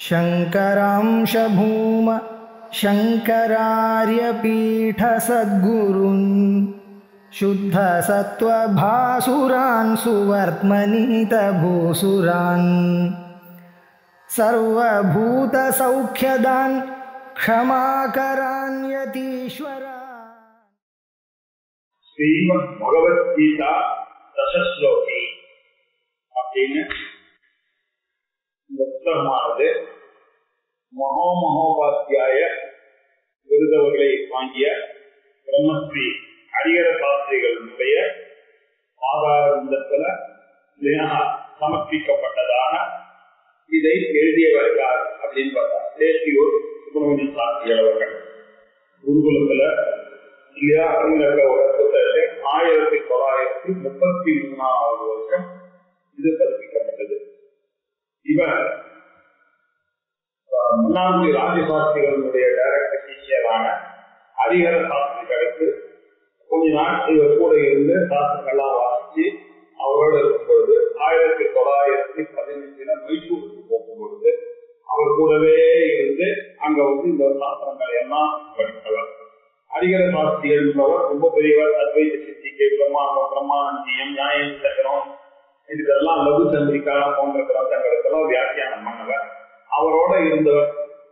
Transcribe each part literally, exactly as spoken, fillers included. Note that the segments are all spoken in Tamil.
शंकरांश भूम शंकरार्य पीठ सद्गुरुन् शुद्ध सत्व भासुरान् सुवर्त्मनीत भूसुरान् सर्वभूत सौख्यदान् क्षमाकरान् यतीश्वरा. श्रीमद् भगवद्गीता दशश्लोकी அப்படின்னு இந்த புத்தகமானது மகோ மகோபாத்தியாய விருதவர்களை வாங்கிய பிரம்மஸ்ரீ ஹரிஹர சாஸ்திரிகளுடைய ஆதார விந்தத்துல சமர்ப்பிக்கப்பட்டதாக இதை எழுதியவர் யார் அப்படின்னு பார்த்தா தேசியூர் சுப்பிரமணிய சாஸ்திரிகள் அவர்கள். குருகுலத்துல இல்லையா ஒரு புத்தகத்தை ஆயிரத்தி தொள்ளாயிரத்தி முப்பத்தி மூணாவது வருஷம் இது பதிப்பிக்கப்பட்டது. இவர் முன்னாள் ராஜசாஸ்திரிகளுடைய டைரக்டர் டீச்சரான ஹரிஹர சாஸ்திரிகளுக்கு கொஞ்ச நாள் இவர் கூட இருந்து சாஸ்திரங்கள்லாம் வாசிச்சு அவரோடு இருக்கும்பொழுது ஆயிரத்தி தொள்ளாயிரத்தி பதினஞ்சுல மைசூருக்கு போகும்பொழுது அவர் கூடவே இருந்து அங்க வந்து இந்த சாஸ்திரங்களை எல்லாம் படித்தவர். ஹரிஹர சாஸ்திரிகள் என்பவர் ரொம்ப பெரியவர். அத்வைத சித்திக்கு பிரம்மாண்டம் பிரம்மானந்தியம் நியாயம் சக்கரம் இதுக்கெல்லாம் லகு சந்திரிக்கா போன்ற கிரந்தங்களுக்கெல்லாம் வியாக்கியானம் பண்ணவர். அவரோட இருந்தவர்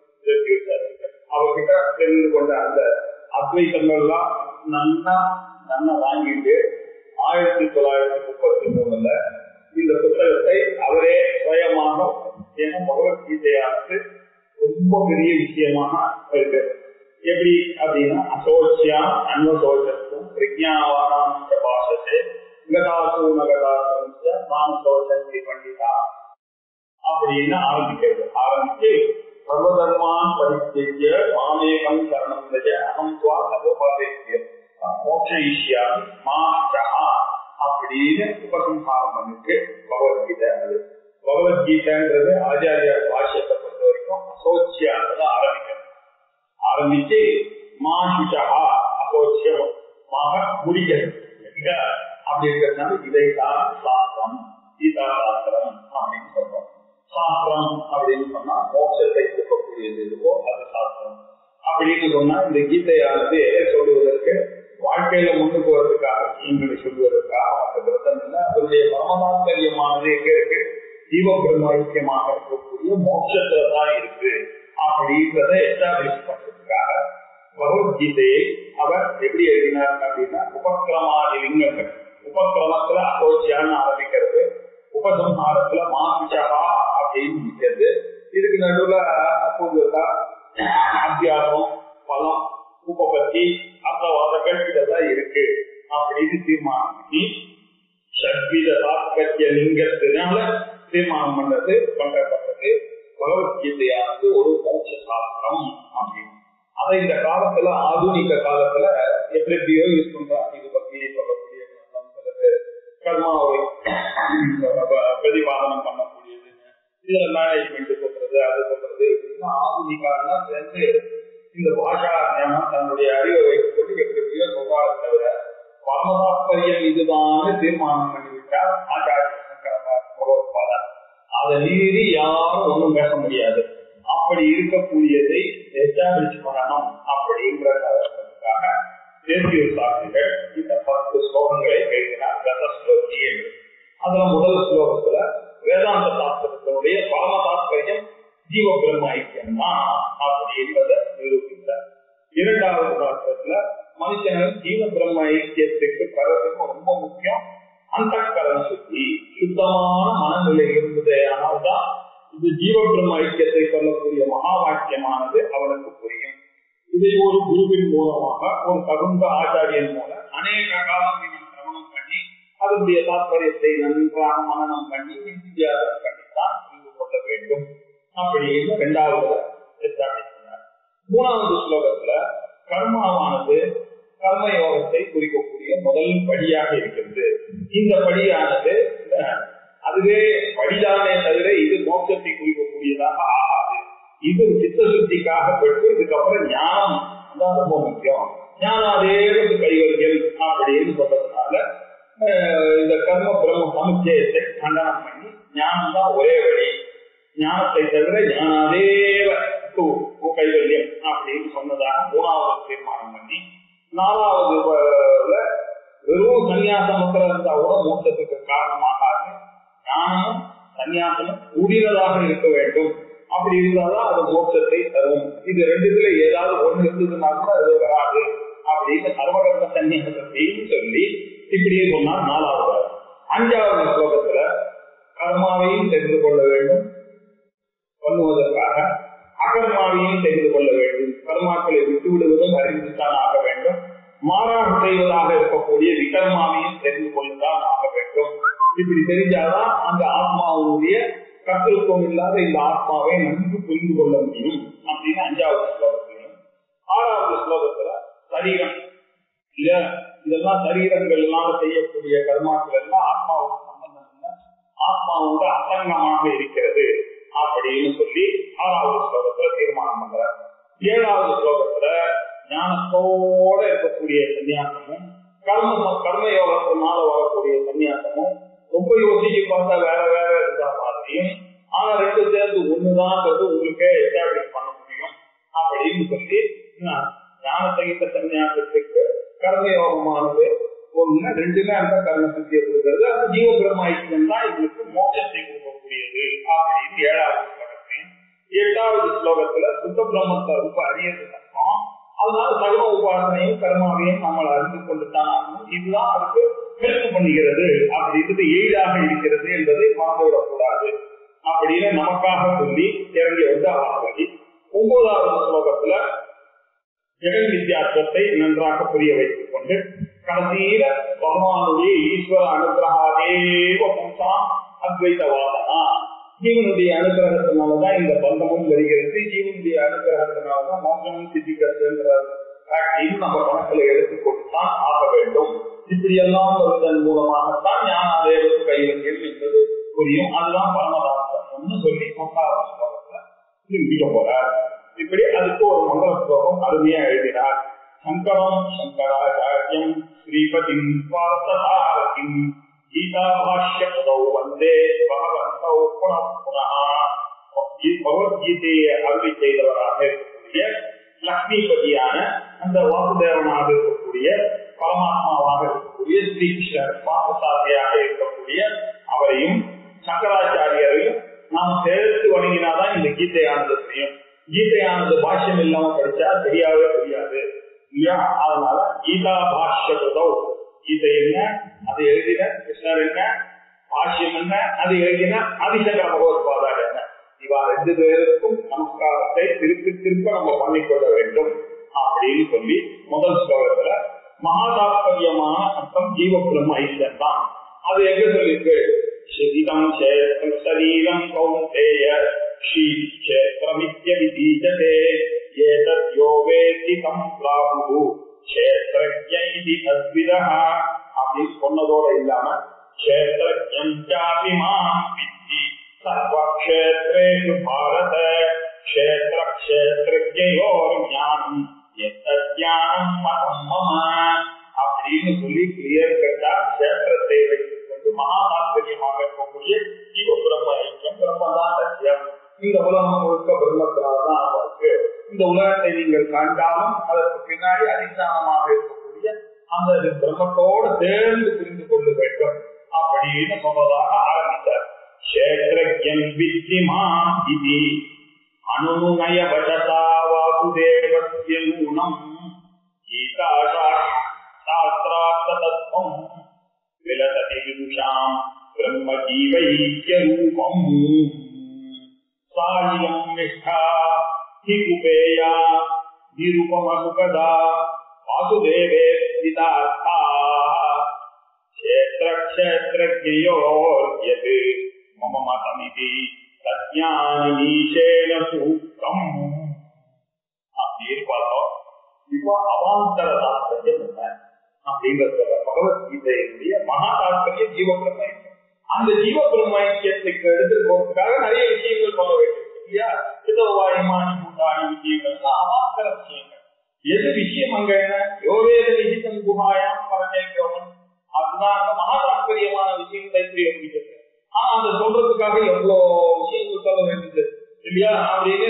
அவர்கிட்ட தெரிந்து கொண்ட அந்த அத்வைத்தங்கள்லாம் நன்னா நன்னா வாங்கிட்டு ஆயிரத்தி தொள்ளாயிரத்தி முப்பத்தி மூணுல இந்த புத்தகத்தை அவரே சுயமாக பகவத்கீதையானது ரொம்ப பெரிய விஷயமாக இருக்கு. எப்படி அப்படின்னா அசோச்சியா அன்வசோச்சத்தும் பிரஜாவானாம் பாஷத்தை கதாசு நகதாசம் மானசோச்சந்தி பண்டிதா அப்படின்னு ஆரம்பிக்கிறது. ஆரம்பிச்சு சர்வதர்மான் பரித்திய மாமேகம் சரணம் அகம் துவா சர்வபாதேத்திய மோட்சயிஷ்யா மாஷா அப்படின்னு உபசம்ஹாரம் பண்ணிட்டு பகவத்கீதை. பகவத்கீதைன்றது ஆச்சாரிய பாஷ்யத்தை பொறுத்த வரைக்கும் அசோச்சியானதை ஆரம்பிக்கிறது. ஆரம்பிச்சு மாஷா அசோச்சியமாக முடிக்கிறது. அப்படி இருக்கிறதுனால இதைத்தான் சாஸ்திரம் கீதா சாஸ்திரம் அப்படின்னு சொல்றோம். சாஸ்திரம் அப்படின்னு சொன்னா மோட்சத்தை கொடுக்கக்கூடியது இருக்கோ அது சாஸ்திரம். அப்படின்னு சொன்னா இந்த கீதையானது எதை சொல்லுவதற்கு வாழ்க்கையில முன்னு போறதுக்காக எங்களை சொல்வதற்காக அந்த கிரந்தம் இல்லை. அதனுடைய பரமதாத்கரியமானது எங்க இருக்கு? ஜீவ பிரம்ம ஐக்கியமாக இருக்கக்கூடிய மோட்சத்துல தான் இருக்கு அப்படின்றத எஸ்டாபிளிஷ் பண்றதுக்காக பகவத்கீதையை அவர் எப்படி எழுதினார் அப்படின்னா உபக்கிரமாதி லிங்கங்கள். உபக்கிரமத்துல அசோச்சியான்னு ஆரம்பிக்கிறது, உபசம்ஹாரத்துல மாசிச்சா அப்படின்னு நிற்கிறது. இதுக்கு நடுவுல அபூர்வதா அத்தியாசம் பலம் உபபத்தி அர்த்தவாதங்கள் இதெல்லாம் இருக்கு அப்படின்னு தீர்மானம் பண்ணி சத்வித தாத்பரிய லிங்கத்தினால தீர்மானம் பண்றது பண்றப்பட்டது பகவத்கீதையானது ஒரு மோட்ச சாஸ்திரம் அப்படின்னு. அதை இந்த காலத்துல ஆதுனிக காலத்துல எப்படியோ யூஸ் பண்றாங்க. இது பத்தி சொல்லக்கூடிய கர்மாவை பிரதிபாதனம் பண்ணக்கூடியது, இதுல மேனேஜ்மெண்ட் சொல்றது அது சொல்றது இப்படின்னா ஆதுனிகாலாம் சேர்ந்து இந்த பாஷா ஞானம் தன்னுடைய அறிவை வைத்துக் கொண்டு எப்படியோ சொல்றாரு. தவிர பரமதாத்பரியம் இதுதான் தீர்மானம் பண்ணிவிட்டார் ஆச்சாரிய பகவத்பாதர். அதை மீறி யாரும் ஒன்றும் பேச முடியாது. அப்படி இருக்கக்கூடியதை எஸ்டாபிளிஷ் பண்ணணும் அப்படின்ற காரணத்துக்காக தேசிய சாஸ்திரிகள் இந்த பத்து ஸ்லோகங்களை எழுதினார். தசஸ்லோகி என்று. அதுல முதல் ஸ்லோகத்துல வேதாந்த சாஸ்திரத்தினுடைய பரம தாத்பரியம் ஜீவ பிரம்ம ஐக்கியம் தான் அப்படி என்பதை நிரூபித்தார். இரண்டாவது சாஸ்திரத்துல மனுஷன் ஜீவ பிரம்ம ஐக்கியத்துக்கு பெறதுக்கு ரொம்ப முக்கியம் அந்த கரண சுத்தி, சுத்தமான மனநிலை இருந்ததே. ஆனால்தான் இது ஜீவ பிரம்ம ஐக்கியத்தை சொல்லக்கூடிய மகா வாக்கியமானது அவனுக்கு புரியும். இதை ஒரு குருவின் மூலமாக ஒரு தகுந்த ஆச்சாரியன் மூலம் அநேக காலம் சிரமணம் பண்ணி அதனுடைய தாத்பரியத்தை நன்றாக மனனம் பண்ணி வித்தியாசம் பண்ணித்தான் புரிந்து கொள்ள வேண்டும் அப்படின்னு இரண்டாவது எஸ்டாபிளிஷ். மூணாவது ஸ்லோகத்துல கர்மாவானது கர்மயோகத்தை குறிக்கக்கூடிய முதல் படியாக இருக்கிறது. இந்த படியானது அதுவே படிதானே தவிர இது மோட்சத்தை குறிக்கக்கூடியதாக ஆகாது. இது சித்த சுத்திக்காக பெற்று இதுக்கப்புறம் ஞானம் தான் ரொம்ப முக்கியம். ஞானம் அதே கைவர்கள் அப்படின்னு சொல்றதுனால இந்த கர்ம பிரம்ம சமுச்சயத்தை கண்டனம் பண்ணி ஞானம் தான் ஒரே வழி ஞானத்தை தவிர ஞானாதேவ கைவல்யம் அப்படின்னு சொன்னதாக மூணாவது தீர்மானம் பண்ணி, நாலாவது வெறும் சன்னியாசம் மாத்திரம் இருந்தா கூட மோட்சத்துக்கு காரணமாகாது, ஞானமும் சன்னியாசமும் கூடியதாக இருக்க வேண்டும். அப்படி இருந்தாதான் அது மோட்சத்தை தரும். இது ரெண்டுத்துல ஏதாவது ஒண்ணு இருந்ததுன்னா கூட அது வராது அப்படின்னு சர்வகர்ம சன்னியாசத்தையும் சொல்லி இப்படியே சொன்னார். நாலாவது அஞ்சாவது ஸ்லோகத்துல கர்மாவையும் தெரிந்து கொள்ள வேண்டும் பண்ணுவதற்காக அகர்மாவையும் தெரிந்து கொள்ள வேண்டும். கர்மாக்களை விட்டு விடுவதும் அறிந்துதான் ஆக வேண்டும். மாறாக செய்வதாக இருக்கக்கூடிய விகர்மாவையும் தெரிந்து கொண்டுதான் ஆக வேண்டும். இப்படி தெரிஞ்சாதான் அந்த ஆத்மாவுடைய கத்திருப்பம் இல்லாத இந்த ஆத்மாவை நன்கு புரிந்து கொள்ள முடியும் அப்படின்னு அஞ்சாவது ஸ்லோகத்திலையும். ஆறாவது ஸ்லோகத்துல சரீரம் இல்ல, இதெல்லாம் சரீரங்கள் எல்லாம் செய்யக்கூடிய கர்மாக்கள் எல்லாம் ஆத்மாவுக்கு சம்பந்தம் இல்லை, ஆத்மாவோட அசங்கமாக இருக்கிறது அப்படின்னு சொல்லி ஆறாவது ஸ்லோகத்துல தீர்மானம் பண்ற. ஏழாவது ஸ்லோகத்துல ஞானத்தோட இருக்கக்கூடிய சன்னியாசமும் கர்ம கர்மயோகத்தினால வரக்கூடிய சன்னியாசமும் ரொம்ப யோசிச்சு பார்த்தா வேற வேற இருந்தா மாதிரியும், ஆனா ரெண்டு சேர்ந்து ஒண்ணுதான் உங்களுக்கே எஸ்டாப்ளிஷ் பண்ண முடியும் அப்படின்னு சொல்லி ஞான சகித சன்னியாசத்துக்கு கர்மயோகமானது ஒண்ணு, ரெண்டுமே அந்த கர்ம சக்தியை கொடுக்கிறது. அந்த ஜீவ பிரம்மாய்க்கம் தான் இவங்களுக்கு மோட்சத்தை கொடுக்கக்கூடியது அப்படின்னு ஏழாவது ஸ்லோகத்தையும். எட்டாவது ஸ்லோகத்துல சுத்த பிரம்மத்தை ரொம்ப அறியது கஷ்டம், அதனால சகல உபாசனையும் கர்மாவையும் நம்மளை அறிந்து கொண்டுதான் ஆகணும், இதுதான் அதுக்கு ஹெல்ப் பண்ணுகிறது அப்படின்றது எளிதாக இருக்கிறது என்பதை மறந்துவிடக்கூடாது அப்படின்னு நமக்காக சொல்லி இறங்கி வந்து ஆகி ஒன்பதாவது ஸ்லோகத்துல ஜெகன் வித்தியாசத்தை நன்றாக புரிய வைத்துக் கொண்டு கடைசியில பகவானுடைய ஈஸ்வர அனுகிரகாதேவ பும்சாம் அத்வைதவாதனா, ஜீவனுடைய அனுகிரகத்தினாலதான் இந்த பந்தமும் வருகிறது, ஜீவனுடைய அனுகிரகத்தினாலதான் மோட்சமும் சித்திக்கிறதுன்ற நம்ம கணக்கில் எடுத்துக்கொண்டுதான் ஆக வேண்டும். இப்படி எல்லாம் வருவதன் மூலமாகத்தான் ஞானாதேவத்து கைவல்யம் என்பது புரியும். அதுதான் பரமதாசம்னு சொல்லி பத்தாவது ஸ்லோகத்துல முடிக்க போறார். இப்படி அதுக்கு ஒரு மங்கள ஸ்லோகம் அருமையா எழுதினார். சங்கரம் சங்கராச்சாரியம் ஸ்ரீபதிம் பார்த்ததாரதிம் கீதா பாஷ்ய பதௌ வந்தே பகவந்தௌ புனః புனः பகவத்கீதையை அருளி செய்தவராக இருக்கக்கூடிய லக்ஷ்மிபதியான அந்த வாசுதேவனாக இருக்கக்கூடிய பரமாத்மாவாக இருக்கக்கூடிய ஸ்ரீ கிருஷ்ணர் பார்த்தசாரியாக இருக்கக்கூடிய அவரையும் சங்கராச்சாரியரையும் நாம் சேர்த்து வணங்கினாதான் இந்த கீதையானது தெரியும். கீதையானது பாஷ்யம் இல்லாம படிச்சா தெரியாவே தெரியாது இல்லையா? அதனால கீதா பாஷ்ய பதௌ, கீதை என்ன அதை எழுதின கிருஷ்ணர் என்ன, பாஷ்யம் என்ன அதை எழுதின ஆதிசங்கர பகவத்பாதர் என்ன, இவா ரெண்டு பேருக்கும் நமஸ்காரத்தை திருப்பி திருப்ப நம்ம பண்ணிக்கொள்ள வேண்டும் அப்படின்னு சொல்லி முதல் ஸ்லோகத்துல மகாதாத்பரியமான அர்த்தம் ஜீவ பிரம்ம ஐக்கியம் தான். அது எங்க சொல்லிருக்கு? சரீரம் சரீரம் கௌந்தேய ஸ்ரீக்ஷேத்ரமித்யவிதீஜதே ஏதத் யோ வேத்தி தம் பிராஹு க்ஷேத்ரஜ்ஞ இதி தத்விதஹ அப்படின்னு சொன்னதோட இல்லாம க்ஷேத்ரஜ்ஞம் சாபி மாம் வித்தி சர்வக்ஷேத்ரேஷு பாரத க்ஷேத்ர க்ஷேத்ரஜ்ஞயோர் ஞானம் யத்ஞானம் மதம் மம அப்படின்னு சொல்லி கிளியர் கட்டா க்ஷேத்திரத்தை வைத்துக் கொண்டு மகாதாத்பரியமாக இருக்கக்கூடிய ஜீவ பிரம்ம ஐக்கியம் பிரம்மதான் சத்தியம். இந்த உலகம் முழுக்க பிரம்மத்தினால்தான் இருக்கு. இந்த உலகத்தை நீங்கள் கண்டாலும் அதற்கு பின்னாடி அதிஷ்டானமாக இருக்கக்கூடிய அந்த பிரம்மத்தோடு சேர்ந்து புரிந்து கொள்ள வேண்டும் அப்படின்னு சொன்னதாக ஆரம்பித்தார். க்ஷேத்ரஜ்ஞம் வித்தி மாம் இதி அனுநய வசதா வாசுதேவஸ்ய நூனம் கீதா சாஸ்திரார்த்த தத்துவம் விலசதி விதுஷாம் பிரம்ம ஜீவைக்ய ரூபம் சாயம் நிஷ்டா ஹி குபேயா நிருபம சுகதா வாசுதேவே விதார்த்தா க்ஷேத்ர க்ஷேத்ரஜ்ஞயோர் யத் மம மதமிதி தஜ்ஞானீஷேன சூக்தம் அப்படின்னு பார்த்தோம். இப்போ அவாந்தர தாத்பரியம் என்ன அப்படிங்கிறத பகவத்கீதையினுடைய மகா தாத்பரியம் ஜீவ பிரம்ம ஐக்கியம். அந்த ஜீவ பிரம்ம ஐக்கியத்துக்கு எடுத்துட்டு போறதுக்காக நிறைய விஷயங்கள் சொல்ல வேண்டும் இல்லையா? சிதவாயுமானி மூட்டாணி விஷயங்கள் அவாந்தர விஷயங்கள். எது விஷயம் அங்க என்ன? யோவேத விகிதம் குஹாயாம் பரமேஸ்வரன், அதுதான் அந்த மகா தாத்பரியமான விஷயத்தை புரிய முடிகிறது. ஆனா அதை சொல்றதுக்காக எவ்வளவு விஷயங்கள் சொல்ல வேண்டியது இல்லையா அப்படின்னு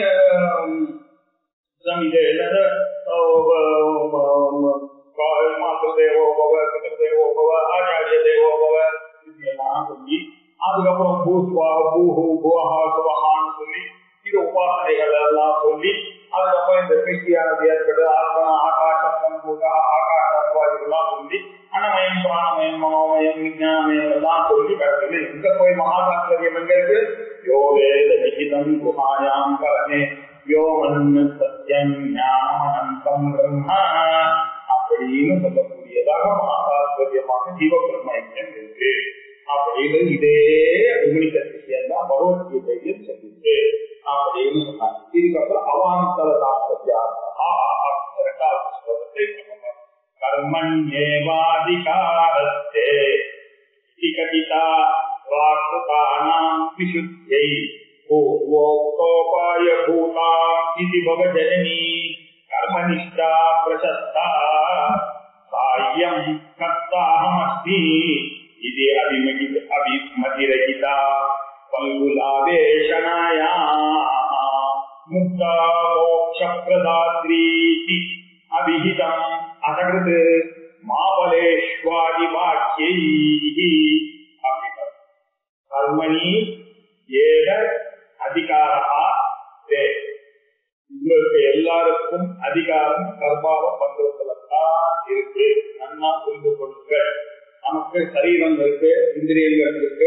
மாத்திர தேவோ பவ பிதர் தேவோ பவ ஆச்சாரிய தேவோ பவ இப்படியெல்லாம் சொல்லி அதுக்கப்புறம் பூஸ்வா பூஹு புவஹா சுவஹான்னு சொல்லி இது உபாசனைகள் எல்லாம் சொல்லி அதுக்கப்புறம் இந்த கிருஷ்டியானது ஏற்படு ஆத்மனா ஆகாசம் சம்பூத ஆகாச அனுவாதிகள்லாம் சொல்லி அன்னமயம் பிராணமயம் மனோமயம் விஞ்ஞானமயம் எல்லாம் சொல்லி கடவுள் இங்க போய் மகாதாத்பரியம் எங்க இருக்கு யோவேத நிகிதம் குஹாயாம் பரமே யோமன் சத்யம் ஞானமனந்தம் பிரம்மா அப்படின்னு சொல்லக்கூடியதாக மகாதாத்பரியமாக ஜீவ பிரம்மயம் இருக்கு அப்படின்னு இதே உமிழ்ந்த விஷயம் தான் பகவத்கீதையில் சொல்லிட்டு அப்படின்னு சொன்னாங்க. இதுக்கப்புறம் அவாந்தர தாத்பர்யார்த்தா இரண்டாவது ஸ்லோகத்தை கர்மண்யேவாதிகாரஸ்தே இதி கதிதா வாக்ருதானாம் விசுத்யை பூர்வோக்தோபாய பூதாம் இதி பவஜனனி கர்மனிஷ்டா பிரசஸ்தா சாயம் கர்த்தாஹமஸ்மி இதி அபிமதி அபிமதிரகிதா பங்குலாவேஷணாயா முக்தா மோக்ஷப்ரதாத்ரீ அபிஹிதம் அசகிருத் மாபலேஷ்வாதி வாக்கியை கர்மணி ஏக அதிகாரா தே உங்களுக்கு எல்லாருக்கும் அதிகாரம் கர்மாவை பண்றதுலதான் இருக்கு. நன்னா புரிந்து கொள்ளுங்க. நமக்கு சரீரம் இருக்கு, இந்திரியங்கள் இருக்கு,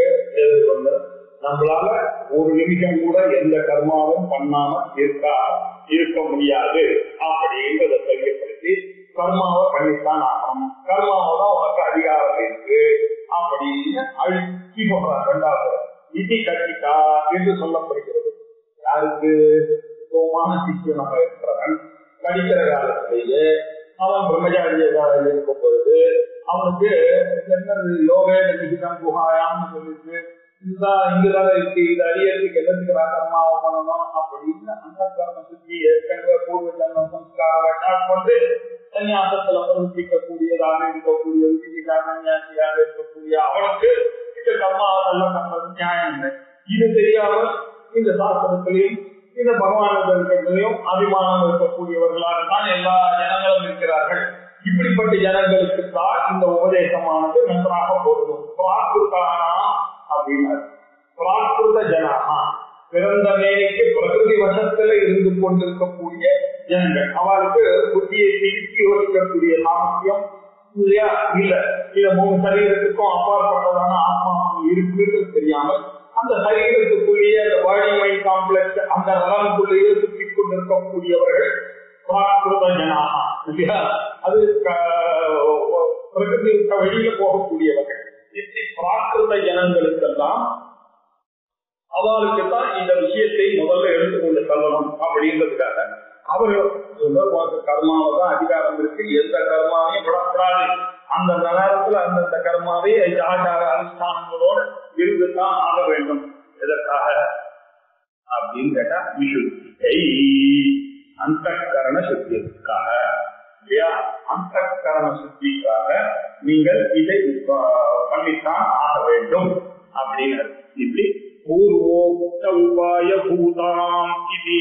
நம்மளால ஒரு நிமிஷம் கூட எந்த கர்மாவும் பண்ணாம இருக்கா இருக்க முடியாது அப்படின்றத தெரியப்படுத்தி கர்மாவை பண்ணித்தான் ஆகணும், கர்மாவை தான் உனக்கு அதிகாரம் இருக்கு அப்படின்னு அழுத்தி சொல்றாங்க. ரெண்டாவது இதி கட்டிட்டா என்று சொல்லப்படுகிறது. யாருக்கு சுகமான சிக்கியமாக இருக்கிறவன் படிக்கிற காலத்திலேயே அவன் பிரம்மச்சாரியாக இருக்கும் பொழுது அவனுக்கு என்னது யோக நிகிதம் குஹாயான்னு சொல்லிட்டு இதுதான் இங்குதான் இருக்கு, இது அறியறதுக்கு எல்லாத்துக்கு கர்மாவை பண்ணணும் அப்படின்னு அந்த கர்ம சுத்தி ஏற்கனவே பூர்வ ஜன்ம சம்ஸ்காரம் கொண்டு சன்னியாசத்துல பிரவர்த்திக்கக்கூடியதாக இருக்கக்கூடிய சன்னியாசியாக இருக்கக்கூடிய அவனுக்கு இந்த கர்மாவை நல்லா பண்றது நியாயம் இல்லை. இது தெரியாமல் இந்த சாஸ்திரத்திலையும் இந்த பகவானிடத்திலையும் அபிமானம் இருக்கக்கூடியவர்களாக தான் எல்லா ஜனங்களும் இருக்கிறார்கள். இப்படிப்பட்ட ஜனங்களுக்கு தான் இந்த உபதேசமானது நன்றாக பொருந்தும். பிராகிருதானா அப்படின்னா பிராகிருத ஜனகா பிறந்த மேலைக்கு பிரகிருதி வசத்துல இருந்து கொண்டிருக்கக்கூடிய ஜனங்கள், அவளுக்கு புத்தியை திருப்பி யோசிக்கக்கூடிய சாமர்த்தியம் இல்லையா இல்ல, இத மூணு சரீரத்துக்கும் அப்பாற்பட்டதான ஆத்மா இருக்குன்னு தெரியாமல் அந்த சரீரத்துக்குள்ளேயே அந்த பாடி மைண்ட் காம்ப்ளெக்ஸ் அந்த நலனுக்குள்ளேயே சுற்றி கொண்டிருக்கக்கூடியவர்கள் பிராகிருத ஜனகா இல்லையா. அது பிரகிருதி வெளியில போகக்கூடியவர்கள். பிராகிருத ஜனங்களுக்கெல்லாம் அவளுக்கு தான் இந்த விஷயத்தை முதல்ல எடுத்துக்கொண்டு செல்லணும் அப்படின்றதுக்காக அவர்கள் கர்மாவை தான் அதிகாரம் இருக்கு, எந்த கர்மாவையும் விடக்கூடாது, அந்த நேரத்துல அந்தந்த கர்மாவை ஆச்சார அனுஷ்டானங்களோடு இருந்துதான் ஆக வேண்டும். எதற்காக அப்படின்னு கேட்டா விசுத்தி அந்த கரண சுத்திற்காக இல்லையா, அந்த கரண சுத்திக்காக நீங்கள் இதை பண்ணித்தான் ஆக வேண்டும் அப்படின்னு. இப்படி பூர்வோக்த உபாய பூதாம் இது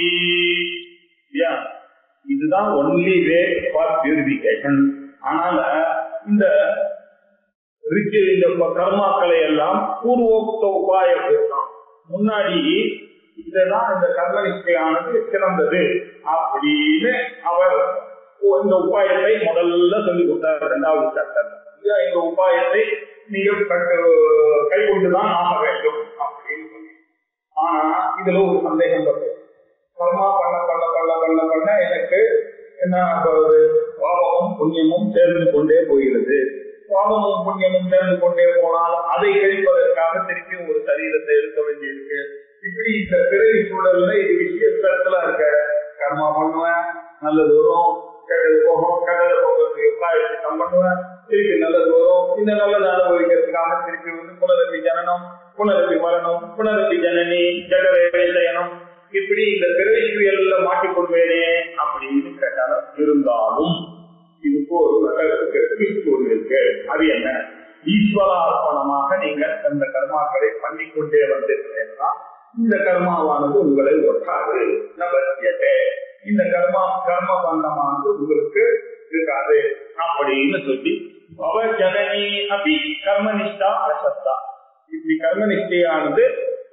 இதுதான் ஒன்லி வே ஃபார் பியூரிபிகேஷன். அதனால இந்த இந்த கர்மாக்களை எல்லாம் பூர்வோக்த உபாய பூதாம் முன்னாடி இதுதான் இந்த கர்மனிஷ்டையானது சிறந்தது அப்படின்னு அவர் இந்த உபாயத்தை முதல்ல சொல்லி கொடுத்தார். இரண்டாவது சட்டம் இந்த உபாயத்தை நீங்கள் கைகொண்டுதான் ஆக வேண்டும் அப்படின்னு சொல்லி. ஆனா இதுல ஒரு சந்தேகம் வருது. கர்மா பண்ண பண்ண பண்ண பண்ண பண்ண எனக்கு என்ன பாவமும் புண்ணியமும் சேர்ந்து கொண்டே போகிறது. பாவமும் புண்ணியமும் சேர்ந்து கொண்டே போனால் அதை கழிப்பதற்காக திருப்பி ஒரு சரீரத்தை எடுக்க வேண்டியிருக்கு. இப்படி இந்த பிறவி சூழல்ல இது விஷயத்துல இருக்க கர்மா பண்ணுவேன், நல்லது வரும், கெட்டது போகும், கெட்டது போகிறதுக்கு உபாயத்தை பண்ணுவேன், திருப்பி நல்லது வரும், இந்த நல்லது அனுபவிக்கிறதுக்காக திருப்பி வந்து புனரப்பி ஜனனம், புனரப்பி மரணம், புனரப்பி ஜனனி, ஜெகதேசயனம், இப்படி இந்த பிறவியல்ல மாட்டிக்கொள்வேனே அப்படின்னு கேட்டாலும் இருந்தாலும் இதுக்கு ஒரு ஒன்று இருக்கு. அது என்ன? ஈஸ்வரார்ப்பணமாக நீங்கள் அந்த கர்மாக்களை பண்ணிக்கொண்டே வந்திருக்கிறீங்கன்னா இந்த கர்மாவானது உங்களை ஒட்டாது. நபத்தியதே, இந்த கர்மா கர்ம பந்தமானது உங்களுக்கு இருக்காது அப்படின்னு சொல்லி ஜனனி அபி கர்மனிஷ்டா அசத்தா, இப்படி கர்மனிஷ்டையானது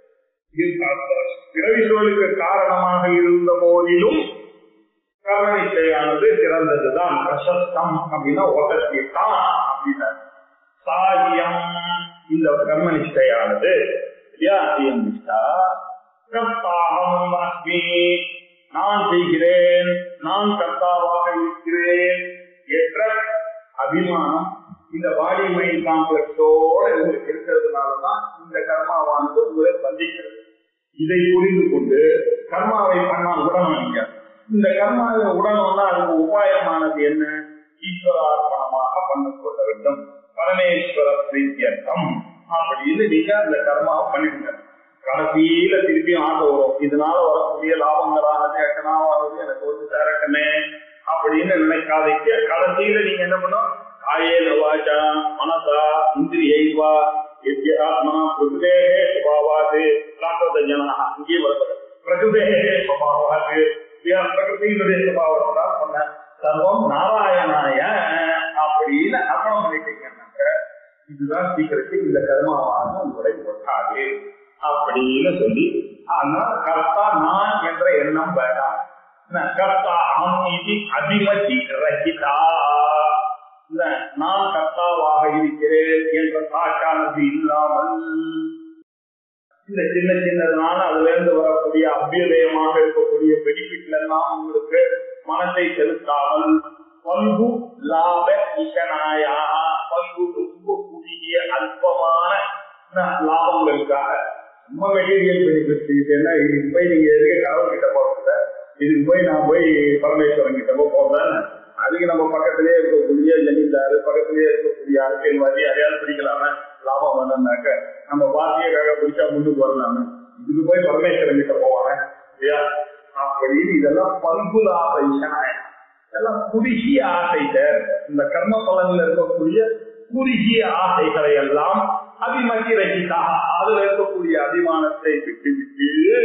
பிறவி சூழலுக்கு காரணமாக இருந்த போதிலும் கர்மனிஷ்டையானது சிறந்ததுதான். பிரசஸ்தம் அப்படின்னா ஒட்டத்தான் அப்படின்னா சாயம். இந்த கர்மனிஷ்டையானது நான் செய்கிறேன், நான் கர்த்தாவாக இருக்கிறேன் என்ற அபிமானம் இந்த பாடி மைண்ட் காம்ப்ளெக்ஸோட உங்களுக்கு இருக்கிறதுனாலதான் இந்த கர்மாவானது உங்களை சந்திக்கிறது. இதை புரிந்து கொண்டு கர்மாவை பண்ணால் உடனும் நீங்க இந்த கர்மாவை உடனும்னா அதுக்கு உபாயமானது என்ன? ஈஸ்வரார்ப்பணமாக பண்ண கொள்ள வேண்டும். பரமேஸ்வர பிரீத்தியர்த்தம் அப்படின்னு நீங்க அந்த கர்மாவை பண்ணிடுங்க. கடைசியில திருப்பியும் ஆசை வரும், இதனால வரக்கூடிய லாபங்களானது எக்கனாவது எனக்கு வந்து சேரட்டமே அப்படின்னு நினைக்காதைக்க கடைசியில நீங்க என்ன பண்ணும்? காயேன வாச்சா மனசா இந்திரியைவா ஆத்மனா பிரகிருதே சுபாவாது பிராகிருத ஜனா, இங்கே வருவது பிரகிருதே சுபாவாது, பிரகிருதியினுடைய சுபாவத்தான் சொன்ன சர்வம் நாராயணாய அப்படின்னு அர்ப்பணம் பண்ணிட்டீங்கன்னாக்க இதுதான் சீக்கிரத்து இந்த கர்மாவான உங்களை ஒட்டாது அப்படின்னு சொல்லி, ஆனா கர்த்தா நான் என்ற எண்ணம் வேண்டாம். கர்த்தா அம் இது அதிமதி ரஹிதா, நான் கர்த்தாவாக இருக்கிறேன் என்ற தாக்கானது இல்லாமல் இந்த சின்ன சின்னதுனால அதுல இருந்து வரக்கூடிய அபியுதயமாக இருக்கக்கூடிய பெனிஃபிட்ல எல்லாம் உங்களுக்கு மனத்தை செலுத்தாமல் பல்கு லாப இஷனாயா, பல்கு ரொம்ப குறுகிய அல்பமான லாபங்களுக்காக ரொம்ப மெட்டீரியல் பெனிஃபிட் என்ன, இதுக்கு போய் நீங்க எதுக்கு கடவுள் கிட்ட போறத, இதுக்கு போய் நான் போய் பரமேஸ்வரன் கிட்ட போறேன், அதுக்கு நம்ம பக்கத்திலேயே இருக்கக்கூடிய ஜமீன்தாரு பக்கத்திலேயே இருக்கக்கூடிய அரசியல்வாதி யாரையாவது பிடிக்கலாம லாபம் வேணும்னாக்க நம்ம பாரதியக்காக பிடிச்சா முன்னுக்கு வரலாம, இதுக்கு போய் பரமேஸ்வரன் கிட்ட போவாங்க இல்லையா அப்படின்னு இதெல்லாம் பல்கு லாப இஷனாயம், இதெல்லாம் குறுகிய ஆசைகள். இந்த கர்ம பலன்ல இருக்கக்கூடிய குறுகிய ஆசைகளை எல்லாம் அபிமதி ரகிதா, அதுல இருக்கக்கூடிய அபிமானத்தை விட்டு விட்டு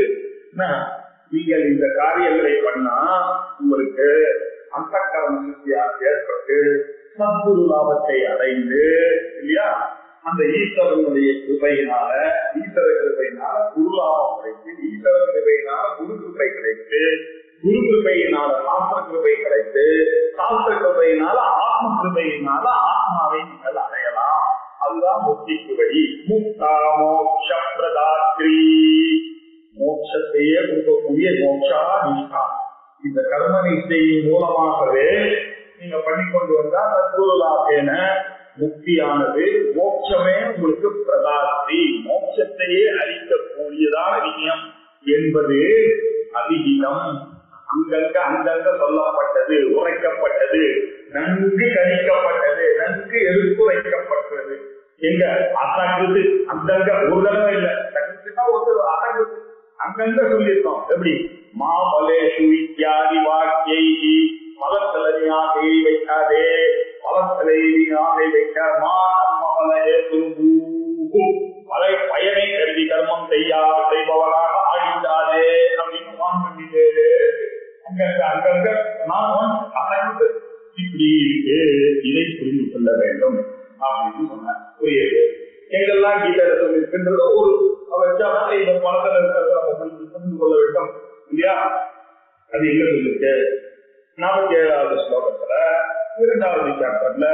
நீங்கள் இந்த காரியங்களை பண்ணா உங்களுக்கு அந்த கர்ம சித்தியாக ஏற்பட்டு சத்குரு லாபத்தை அடைந்து இல்லையா, அந்த ஈஸ்வரனுடைய கிருபையினால ஈஸ்வர கிருபையினால குரு லாபம் கிடைத்து, ஈஸ்வர கிருபையினால குரு கிருபை கிடைத்து, குரு கிருபையினால சாஸ்திர கிருபை கிடைத்து, சாஸ்திர கிருபையினால ஆத்ம கிருபையினால ஆத்மாவை நீங்கள் அடையலாம். அதுதான் முக்திக்கு வழி. முக்தா மோட்ச பிரதாத்ரி, மோட்சத்தையே கொடுக்கக்கூடிய மோட்சா நிஷ்டா. இந்த கர்ம நிஷ்டையின் மூலமாகவே நீங்க பண்ணிக்கொண்டு வந்தா தத்குருலாபேன முக்தியானது, மோட்சமே உங்களுக்கு பிரதாத்ரி, மோட்சத்தையே அளிக்கக்கூடியதான விஷயம் என்பது அதிகிதம். அங்கங்க அங்கங்க சொல்லப்பட்டது, உரைக்கப்பட்டது, நன்கு கணிக்கப்பட்டது, நன்கு எடுத்துரைக்கப்பட்டது. எங்க அசகுது அங்கங்க ஒரு தடவை இல்ல, சகுதுன்னா ஒரு அசகுது அங்கங்க சொல்லியிருக்கோம். எப்படி மா பலேஷு இத்தியாதி வாக்கியை பலத்தலை ஆகை வைக்காதே, பலத்தலை ஆகை வைக்க மா கர்ம பலையே துருபூ, பலை பயனை கருதி கர்மம் செய்யா செய்பவராக ஆகிட்டாதே அப்படின்னு வான் பண்ணிட்டே அங்கங்க அங்கங்க நான் அசகுது இப்படி இருக்கு, இதை புரிந்து கொள்ள வேண்டும் அப்படின்னு சொன்னார். புரியுது? எங்கெல்லாம் கீதை இருக்கின்றதோ ஒரு வச்சாதான் இந்த பணத்துல இருக்கிறத நம்ம புரிந்து கொள்ள வேண்டும் இல்லையா? அது எங்க சொல்லிருக்கு? நாற்பத்தி ஏழாவது ஸ்லோகத்துல இரண்டாவது சாப்டர்ல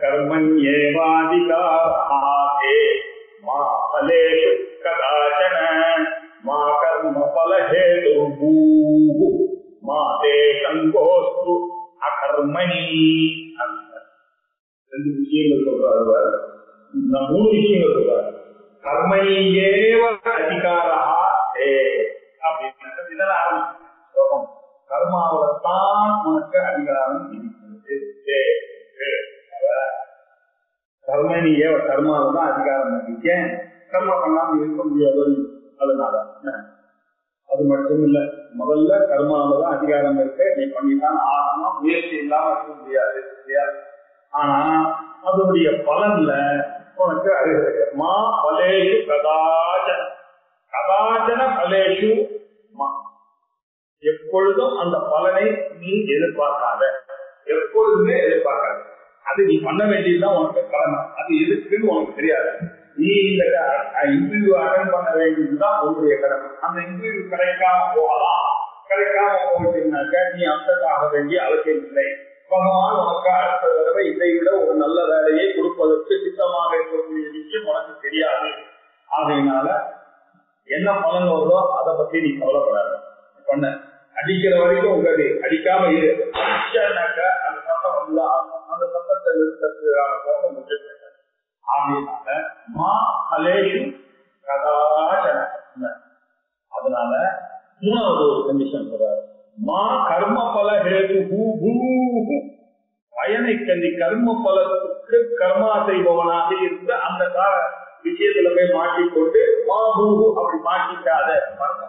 கர்மண்யேவாதிகாரே மா பலேஷு கதாசன மா கர்ம பலஹேதுர்பூ மா தே சங்கோஸ்து அகர்மணி. ரெண்டு விஷயங்கள் சொல்றாரு, மூணு விஷயங்கள் சொல்றாரு. கர்மணியேவ அதிகாரா ஏ அப்படின்னு இதெல்லாம் ஸ்லோகம். கர்மாவில்தான் உனக்கு அதிகாரம் இருக்கிறது. கர்மணியே கர்மாவில தான் அதிகாரம் இருக்கேன், கர்மா பண்ணாம இருக்க முடியாது. அதனால அது மட்டும் இல்ல, முதல்ல கர்மாவில்தான் அதிகாரம் இருக்கு, நீ பண்ணித்தான் ஆகணும், முயற்சி இல்லாம இருக்க முடியாது இல்லையா? ஆனா அதனுடைய பலன்ல உனக்கு அறிவு மா பலேஷு கதாச்ச, கதாச்சன பலேஷு எப்பொழுதும் அந்த பலனை நீ எதிர்பார்க்காத, எப்பொழுதுமே எதிர்பார்க்காத. அது நீ பண்ண வேண்டியதுதான் உனக்கு கடமை. அது எதுக்குன்னு உனக்கு தெரியாது. நீ இந்த இன்டர்வியூ அட்டன் பண்ண வேண்டியதுதான் உன்னுடைய கடமை. அந்த இன்டர்வியூ கிடைக்காம போகலாம், கிடைக்காம போயிட்டீங்கன்னாக்க நீ அந்தக்காக வேண்டிய அவசியம் இல்லை. பகவான் உனக்கு அடுத்த தடவை இதை விட ஒரு நல்ல வேலையை கொடுப்பதற்கு சித்தமாக இருக்கக்கூடிய விஷயம் உனக்கு தெரியாது. ஆகையினால என்ன பலன் வருதோ அதை பத்தி நீ கவலைப்படாத. பண்ண அடிக்கிற வரைக்கும் உங்களுக்கு அடிக்காம இரு. அடிச்சாக்க அந்த சட்டம் வந்து அந்த சட்டத்தை நிறுத்தத்துக்கான போக முடியாது. ஆகையினால மா அலேஷு கதாச்சன. அதனால மூணாவது ஒரு கண்டிஷன் சொல்றாரு, மா கர்ம பல ஹேது பயனை கண்டி கர்ம பலத்துக்கு கர்மா செய்பவனாக இருந்த அந்த கால விஷயத்துல போய் மாட்டிக்கொண்டு மா பூ அப்படி மாட்டிக்காத. கர்ம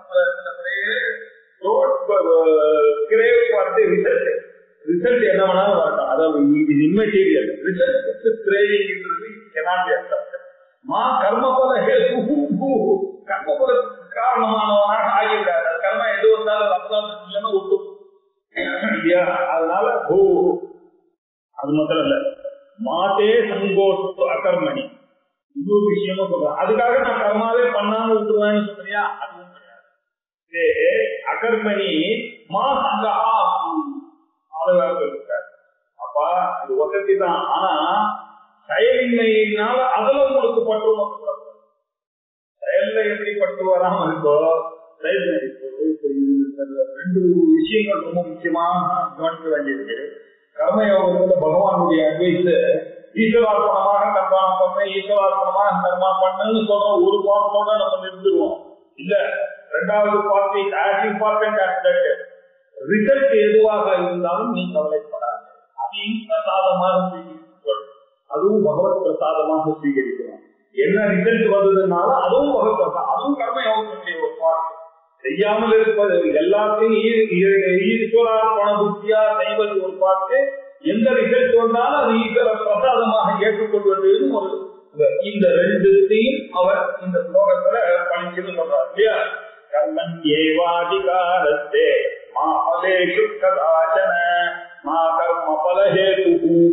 ரிசல்ட் என்ன வேணாலும் வரட்டும், அதாவது இது இம்மெட்டீரியல். ரிசல்ட் கிரேவிங்ன்றது cannot be accepted. மா கர்ம பல ஹேது கர்ம பலத்துக்கு காரணமானவனாக ஆகிவிடாது. கர்மா எது வந்தாலும் ரத்தம் இல்லைன்னா ஒட்டும் இல்லையா? அதனால பூ அது மாத்திரம் இல்ல, மாதே சங்கோஷ அகர்மணி இன்னொரு விஷயமும் சொல்றேன். அதுக்காக நான் கர்மாவே பண்ணாம விட்டுருவேன்னு சொல்றியா? அதுவும் கிடையாது. அகர்மணி மா சங்கா இருக்காரு. அப்பா இது வசதி தான், ஆனா செயலின்மையினால அதுல உங்களுக்கு பற்று செயல்ல எப்படி பற்று வராம இருக்கோ செயல். ரெண்டு விஷயங்கள் ரொம்ப முக்கியமாக கவனிக்க வேண்டியிருக்கு. கர்மயோகத்துல பகவானுடைய அட்வைஸ் ஈஸ்வரார்ப்பணமாக கர்மா பண்ண, ஈஸ்வரார்ப்பணமாக கர்மா பண்ணுன்னு சொல்ற ஒரு பாட்டோட நம்ம நிறுத்துருவோம். இல்ல, ரெண்டாவது party as important aspect result எதுவாக இருந்தாலும் நீ கவலைப்படாது. அதையும் பிரசாதமாக ஸ்வீகரிக்கணும். அதுவும் பகவத் பிரசாதமாக ஸ்வீகரிக்கணும். என்ன ரிசல்ட் வந்ததுனால அதுவும் பகவத் பிரசாதம், அதுவும் கர்மயோகத்தினுடைய ஒரு பார்ட். செய்யாமல் இருப்பது எல்லாத்தையும் ஈஸ்வரார்ப்பண புத்தியா செய்வது ஒரு பார்த்து. எந்த ரிசல்ட் வந்தாலும் அது ஈஸ்வர பிரசாதமாக ஏற்றுக்கொள்வதுன்னு ஒரு இந்த ரெண்டுத்தையும் அவர் இந்த ஸ்லோகத்துல பணிச்சுன்னு சொல்றார் இல்லையா? கர்மன் ஏவாதிகாரத்தே மாபலேஷு கதாச்சன மா கர்ம பலஹேது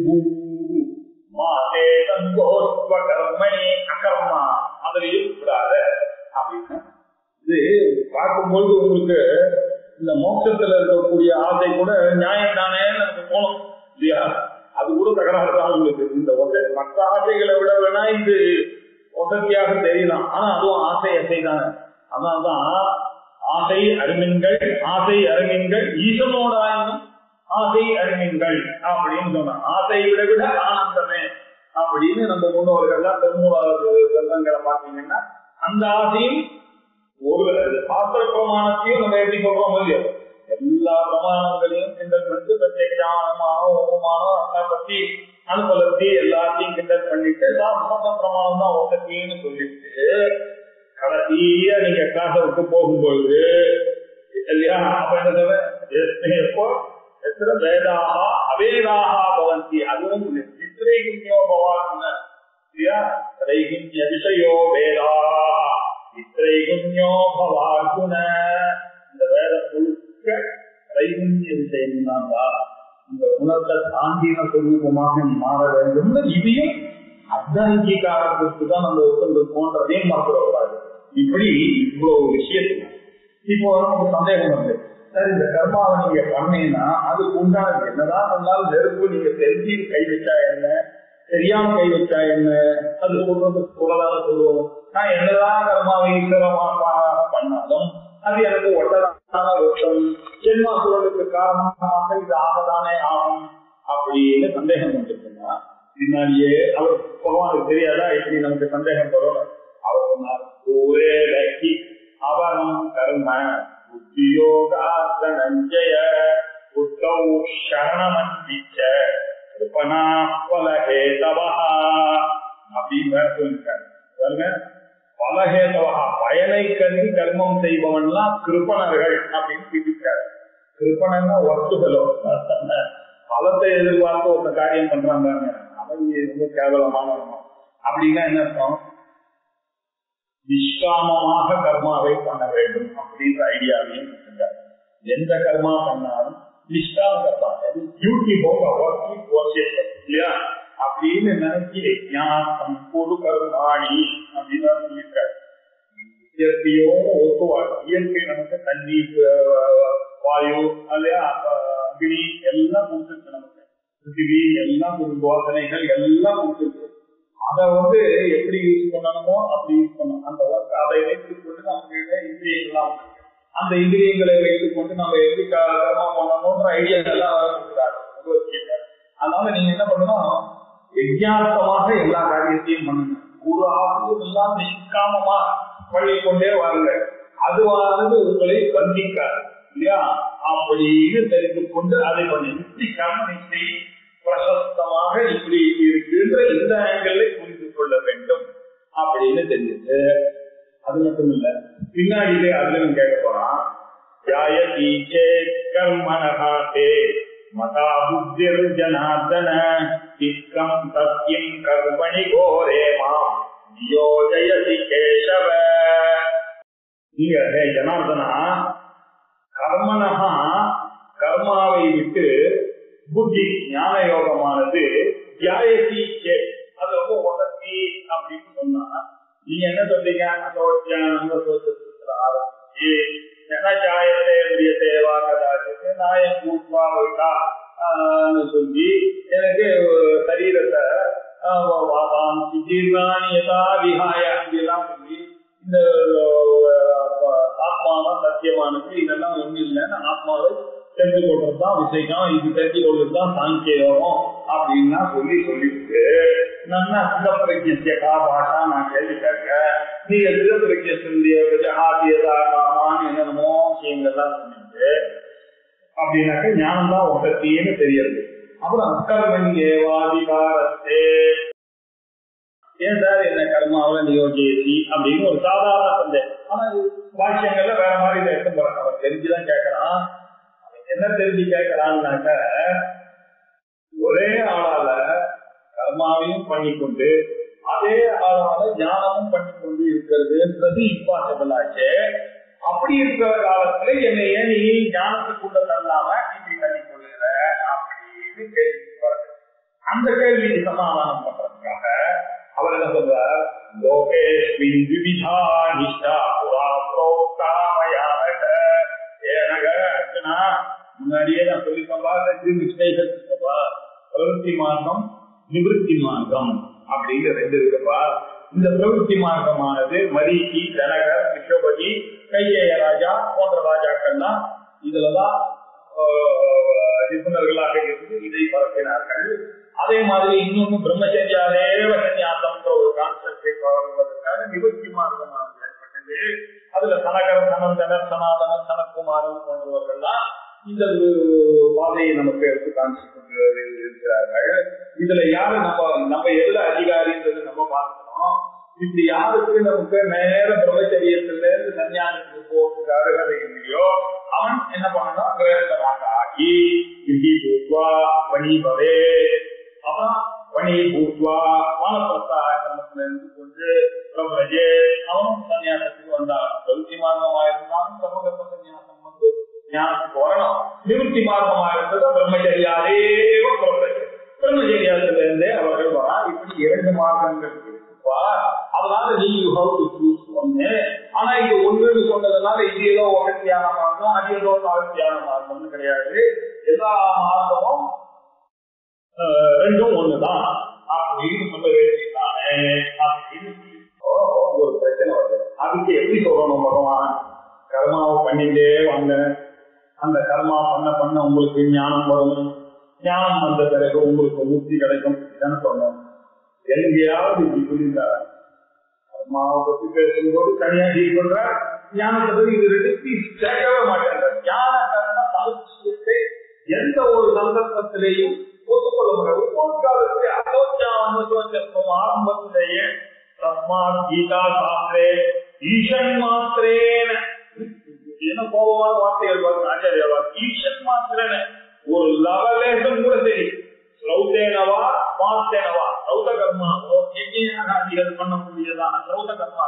மாதே சங்கோஸ்வ கர்மணி அகர்மா அதுலயும் விடாத அப்படின்னு. இது பார்க்கும்போது உங்களுக்கு இந்த மோட்சத்துல இருக்கக்கூடிய ஆசை கூட நியாயம் தானே நமக்கு போகணும் இல்லையா? அது கூட தகராறு தான் உங்களுக்கு. இந்த மற்ற ஆசைகளை விட வேணா இது வசதியாக தெரியலாம், ஆனா அதுவும் ஆசை அசை தானே. அதனால்தான் ஆசை அறிஞர்கள் ஆசை அறிஞர்கள் ஈசனோட ஆயினும் ஆசை அறிஞர்கள் அப்படின்னு சொன்னா ஆசையை விட விட ஆனந்தமே அப்படின்னு நம்ம முன்னோர்கள்லாம் பெருமூலாவது கிரந்தங்களை பார்த்தீங்கன்னா அந்த ஆசையும் ஒரு சாஸ்திர பிரமாணத்தையும் நம்ம எப்படி சொல்றோம் இல்லையோ எல்லா பிரமாணங்களையும் கிண்டல் பண்ணிட்டு பிரத்யேகமானோ ஓமானோ அதை பத்தி அனுபலத்தி எல்லாத்தையும் கிண்டல் பண்ணிட்டு சாஸ்திர பிரமாணம் தான் ஒசத்தின்னு சொல்லிட்டு கடைசியா நீங்க கிளாஸை விட்டு போகும்பொழுது இல்லையா அப்ப என்ன சொல்ல எப்போ எத்தனை வேதாக அவேதாக பவந்தி அதுவும் சித்திரைகுண்யோ பவான் இல்லையா? திரைகுண்ய விஷயோ வேதா சித்திரைகுண்யோ பவாகுண. இந்த வேதம் முழுக்க திரைகுண்ய விஷயம் தான்டா. இந்த குணத்தை தாண்டின சொரூபமாக மாற வேண்டும். இதையும் அர்த்தங்கீகாரத்துக்கு தான் நம்ம ஒத்துந்து போன்றதையும் மறந்துடக்கூடாது. இப்படி இவ்வளவு விஷயத்துக்கு இப்போ நமக்கு சந்தேகம் வந்து சார் இந்த கர்மாவை நீங்க பண்ணீங்கன்னா அதுக்கு உண்டானது என்னதான் பண்ணாலும் நெருப்பு நீங்க தெரிஞ்சு கை வச்சா என்ன, தெரியாம கை வச்சா என்ன, அது சொல்றது சொல்லதான சொல்லுவோம். நான் என்னதான் கர்மாவை ஈஸ்வரமாக பண்ணாலும் அது எனக்கு ஒட்டதான வருஷம் ஜென்மா சூழலுக்கு காரணமாக இது ஆகதானே ஆகும் அப்படின்னு சந்தேகம் வந்துருக்குன்னா பின்னாடியே அவர் பகவானுக்கு தெரியாதா இப்படி நமக்கு சந்தேகம் வரும். அவர் சொன்னார் ஒரே லக்கி அவனம் கர்ம உத்தியோகார்த்தனஞ்சய உத்தௌ சரணமன்பிச்ச கிருபணா பலஹேதவா அப்படின்னு சொல்லிருக்காரு. பலஹேதவா பயனை கருதி கர்மம் செய்பவன்லாம் கிருபணர்கள் அப்படின்னு பிடிக்கிறார். கிருபணன்னா வஸ்துகளோ பலத்தை எதிர்பார்த்து ஒரு காரியம் பண்றாங்க அவன் ரொம்ப கேவலமான அப்படின்னா என்ன அர்த்தம்? நிஷ்காமமாக கர்மாவை பண்ண வேண்டும் அப்படின்ற ஐடியாவையும் கொடுத்துருக்காரு. எந்த கர்மா பண்ணாலும் நிஷ்காம கர்மா, டியூட்டி போக இல்லையா அப்படின்னு நினைச்சு ஞானம் பொது கருமாணி அப்படின்னு சொல்லியிருக்காரு. இயற்கையோட ஒத்துவாள். இயற்கை நமக்கு தண்ணி, வாயு, இல்லையா அக்னி எல்லாம் கொடுத்துருக்கு, நமக்கு பிருத்திவி எல்லாம் வாசனைகள் எல்லாம் கொடுத்துருக்கு. அதை வந்து எப்படி யூஸ் பண்ணணுமோ அப்படி யூஸ் பண்ணணும். அந்த ஒர்க் அதை வைத்துக் கொண்டு நமக்கு இந்திரியங்கள்லாம் அந்த இந்திரியங்களை வைத்துக் கொண்டு நம்ம எப்படி கர்மா பண்ணணும்ன்ற ஐடியா எல்லாம் கொடுக்குறாரு. அதனால நீங்க என்ன பண்ணணும், விஞ்ஞானமாக எல்லா காரியத்தையும் பண்ணணும். ஒரு ஆகும் எல்லாம் நிஷ்காமமா பண்ணிக்கொண்டே வாருங்க. அதுவானது உங்களை வந்திக்காது இல்லையா அப்படின்னு தெரிந்து கொண்டு அதை பண்ணி இப்படி கர்மத்தை பிரசஸ்தமாக இப்படி இருக்குன்ற இந்த ஆங்கிள் புரிந்து கொள்ள வேண்டும் அப்படின்னு தெரிஞ்சது. அது மட்டும் இல்ல, பின்னாடியிலே அர்ஜுனன் கேட்க போறான், கர்மனஹாதே மதா புத்திர் ஜனார்தன திக்கம் சத்யம் கர்மணி கோரே மாம் நியோஜயதி கேசவ. நீங்க ஹே ஜனார்தனா, கர்மனஹா கர்மாவை விட்டு புத்தி ஞான யோகமானது தியாயதி அது ரொம்ப உதவி அப்படின்னு சொன்னா நீங்க என்ன சொல்றீங்க, ஆரம்பிச்சு ஜனஜாயத்தைய சேவா கதாச்சு நாயம் கூட்வா வைக்கா சொல்லி எனக்கு சரீரத்தை விஹாய அப்படிலாம் சொல்லி இந்த ஆத்மாதான் சத்தியமானது, இதெல்லாம் ஒண்ணு இல்லைன்னு ஆத்மாவை தெரிஞ்சு கொள்றதுதான் விஷயம், இது தெரிஞ்சு கொள்றதுதான் சாங்கிய யோகம் அப்படின்னா சொல்லி சொல்லிட்டு நான் சித்த பிரஜா பாஷா நான் கேள்வி கேட்க நீங்க சித்த பிரஜுடைய ஜகாதியதான்னு என்னென்னமோ விஷயங்கள்லாம் சொல்லிட்டு அப்படின்னாக்க ஞானம் தான் ஒட்டத்தின்னு தெரியுது. அப்புறம் அக்கர்மன் ஏவாதிகாரத்தே ஏன் சார் என்ன கர்மாவில நியோஜியசி அப்படின்னு ஒரு சாதாரண சந்தேகம். ஆனா பாஷ்யங்கள்ல வேற மாதிரி இதை எடுத்து போறாங்க. அவன் தெரிஞ்சுதான் கேட்கறான். என்ன தெரிஞ்சு கேட்கறான்னாக்க, ஒரே ஆளால கர்மாவையும் பண்ணிக்கொண்டு அதே ஆளால ஞானமும் பண்ணிக்கொண்டு இருக்கிறதுன்றது இம்பாசிபிள் ஆச்சு. அப்படி இருக்கிற காலத்துல என்னை ஏன் நீ ஞானத்துக்குள்ள தள்ளாம இப்படி தள்ளி கொள்ளுற அப்படின்னு கேள்வி வருது. அந்த கேள்விக்கு சமாதானம் பண்றதுக்காக அவர் என்ன சொல்றார், லோகேஸ்மின் விவிதா நிஷ்டா புரா புரோக்தாமயானக ஏனக அர்ஜுனா, முன்னாடியே நான் சொல்லிப்பா ரெண்டு நிஷ்டைகள் இருக்கப்பா, பிரவருத்தி மார்க்கம் நிவர்த்தி மார்க்கம் அப்படின்னு ரெண்டு இருக்கப்பா. இந்த பிரவருத்தி மார்க்கமானது மரீச்சி, ஜனகர், விஸ்வபதி, கைகேய ராஜா போன்ற ராஜாக்கள்லாம் இதுலதான் நிபுணர்களாக இருந்து இதை பரப்பினார்கள். அதே மாதிரி இன்னொன்னு பிரம்மச்சரியாதேவ சன்னியாசம்ன்ற ஒரு கான்செப்டை பரப்புவதற்காக நிவர்த்தி மார்க்கமானது ஏற்பட்டது. அதுல சனகர், சனந்தனர், சனாதனர், சனக்குமாரன் போன்றவர்கள்லாம் இந்த பாதையை நமக்கு எடுத்து காமிச்சு கொண்டு இருக்கிறார்கள். இதுல யாரு நம்ம நம்ம எதுல அதிகாரின்றது நம்ம பார்க்கணும். இப்படி யாருக்கு நமக்கு நேர பிரம்மச்சரியத்துல இருந்து சன்னியாசத்துக்கு போறதுக்கு அருகதை இல்லையோ அவன் என்ன பண்ணணும், கிரகஸ்தமாக ஆகி விதி பூத்வா பணிபவே, அவன் பணி பூத்வா வானப்பிரஸ்த ஆசிரமத்துல இருந்து கொண்டு பிரபலஜே அவன் சன்னியாசத்துக்கு வந்தான். பிரவருத்தி மார்க்கமா இருந்தாலும் சமூகத்த சன்னியாசம் வந்து ஞானத்துக்கு வரணும். நிவர்த்தி மார்க்கமா இருந்தது பிரம்மச்சரியாதேவ பிரபலஜே, பிரம்மச்சரியாத்துல இருந்தே அவர்கள் வரா. இப்படி இரண்டு மார்க்கங்கள் இருக்குப்பா. அதனால நீ யூ ஹவ் டு சூஸ் ஒன்னு. ஆனா இது ஒண்ணுன்னு சொன்னதுனால இது ஏதோ வளர்ச்சியான மார்க்கம், அது ஏதோ தாழ்ச்சியான மார்க்கம்னு கிடையாது. எல்லா மார்க்கமும் ரெண்டும் ஒண்ணுதான் அப்படின்னு சொல்ல வேண்டியதானே அப்படின்னு ஒரு பிரச்சனை வருது. அதுக்கு எப்படி சொல்லணும், பகவான் கர்மாவை பண்ணிட்டே வாங்க, அந்த கர்மா பண்ண பண்ண உங்களுக்கு ஞானம் வரும், ஞானம் வந்த பிறகு உங்களுக்கு முக்தி கிடைக்கும் தானே சொல்லணும். எங்கேயாவது இப்படி புரிந்தார் கர்மாவை பத்தி பேசும்போது தனியா டீல் பண்ற, ஞானத்தை பத்தி இது ரெண்டு சேர்க்கவே மாட்டாங்க. ஞான கர்ம சாட்சியத்தை எந்த ஒரு சந்தர்ப்பத்திலேயும் ஒத்துக்கொள்ள முடியாது. ஒவ்வொரு காலத்திலே அசோச்சாவம் ஆரம்பத்திலேயே தஸ்மாத் கீதா சாஸ்திரே ஈசன் மாத்திரேன என்ன கோபமான வார்த்தைகள் பாருங்க ஆச்சாரியாவா. ஈசன் மாத்திரேன ஒரு லவலேசம் கூட சரி, ஸ்ரௌதேனவா ஸ்மார்த்தேனவா சௌத கர்மாவோ எங்கேயாதிகள் பண்ணக்கூடியதான சௌத கர்மாக்கள்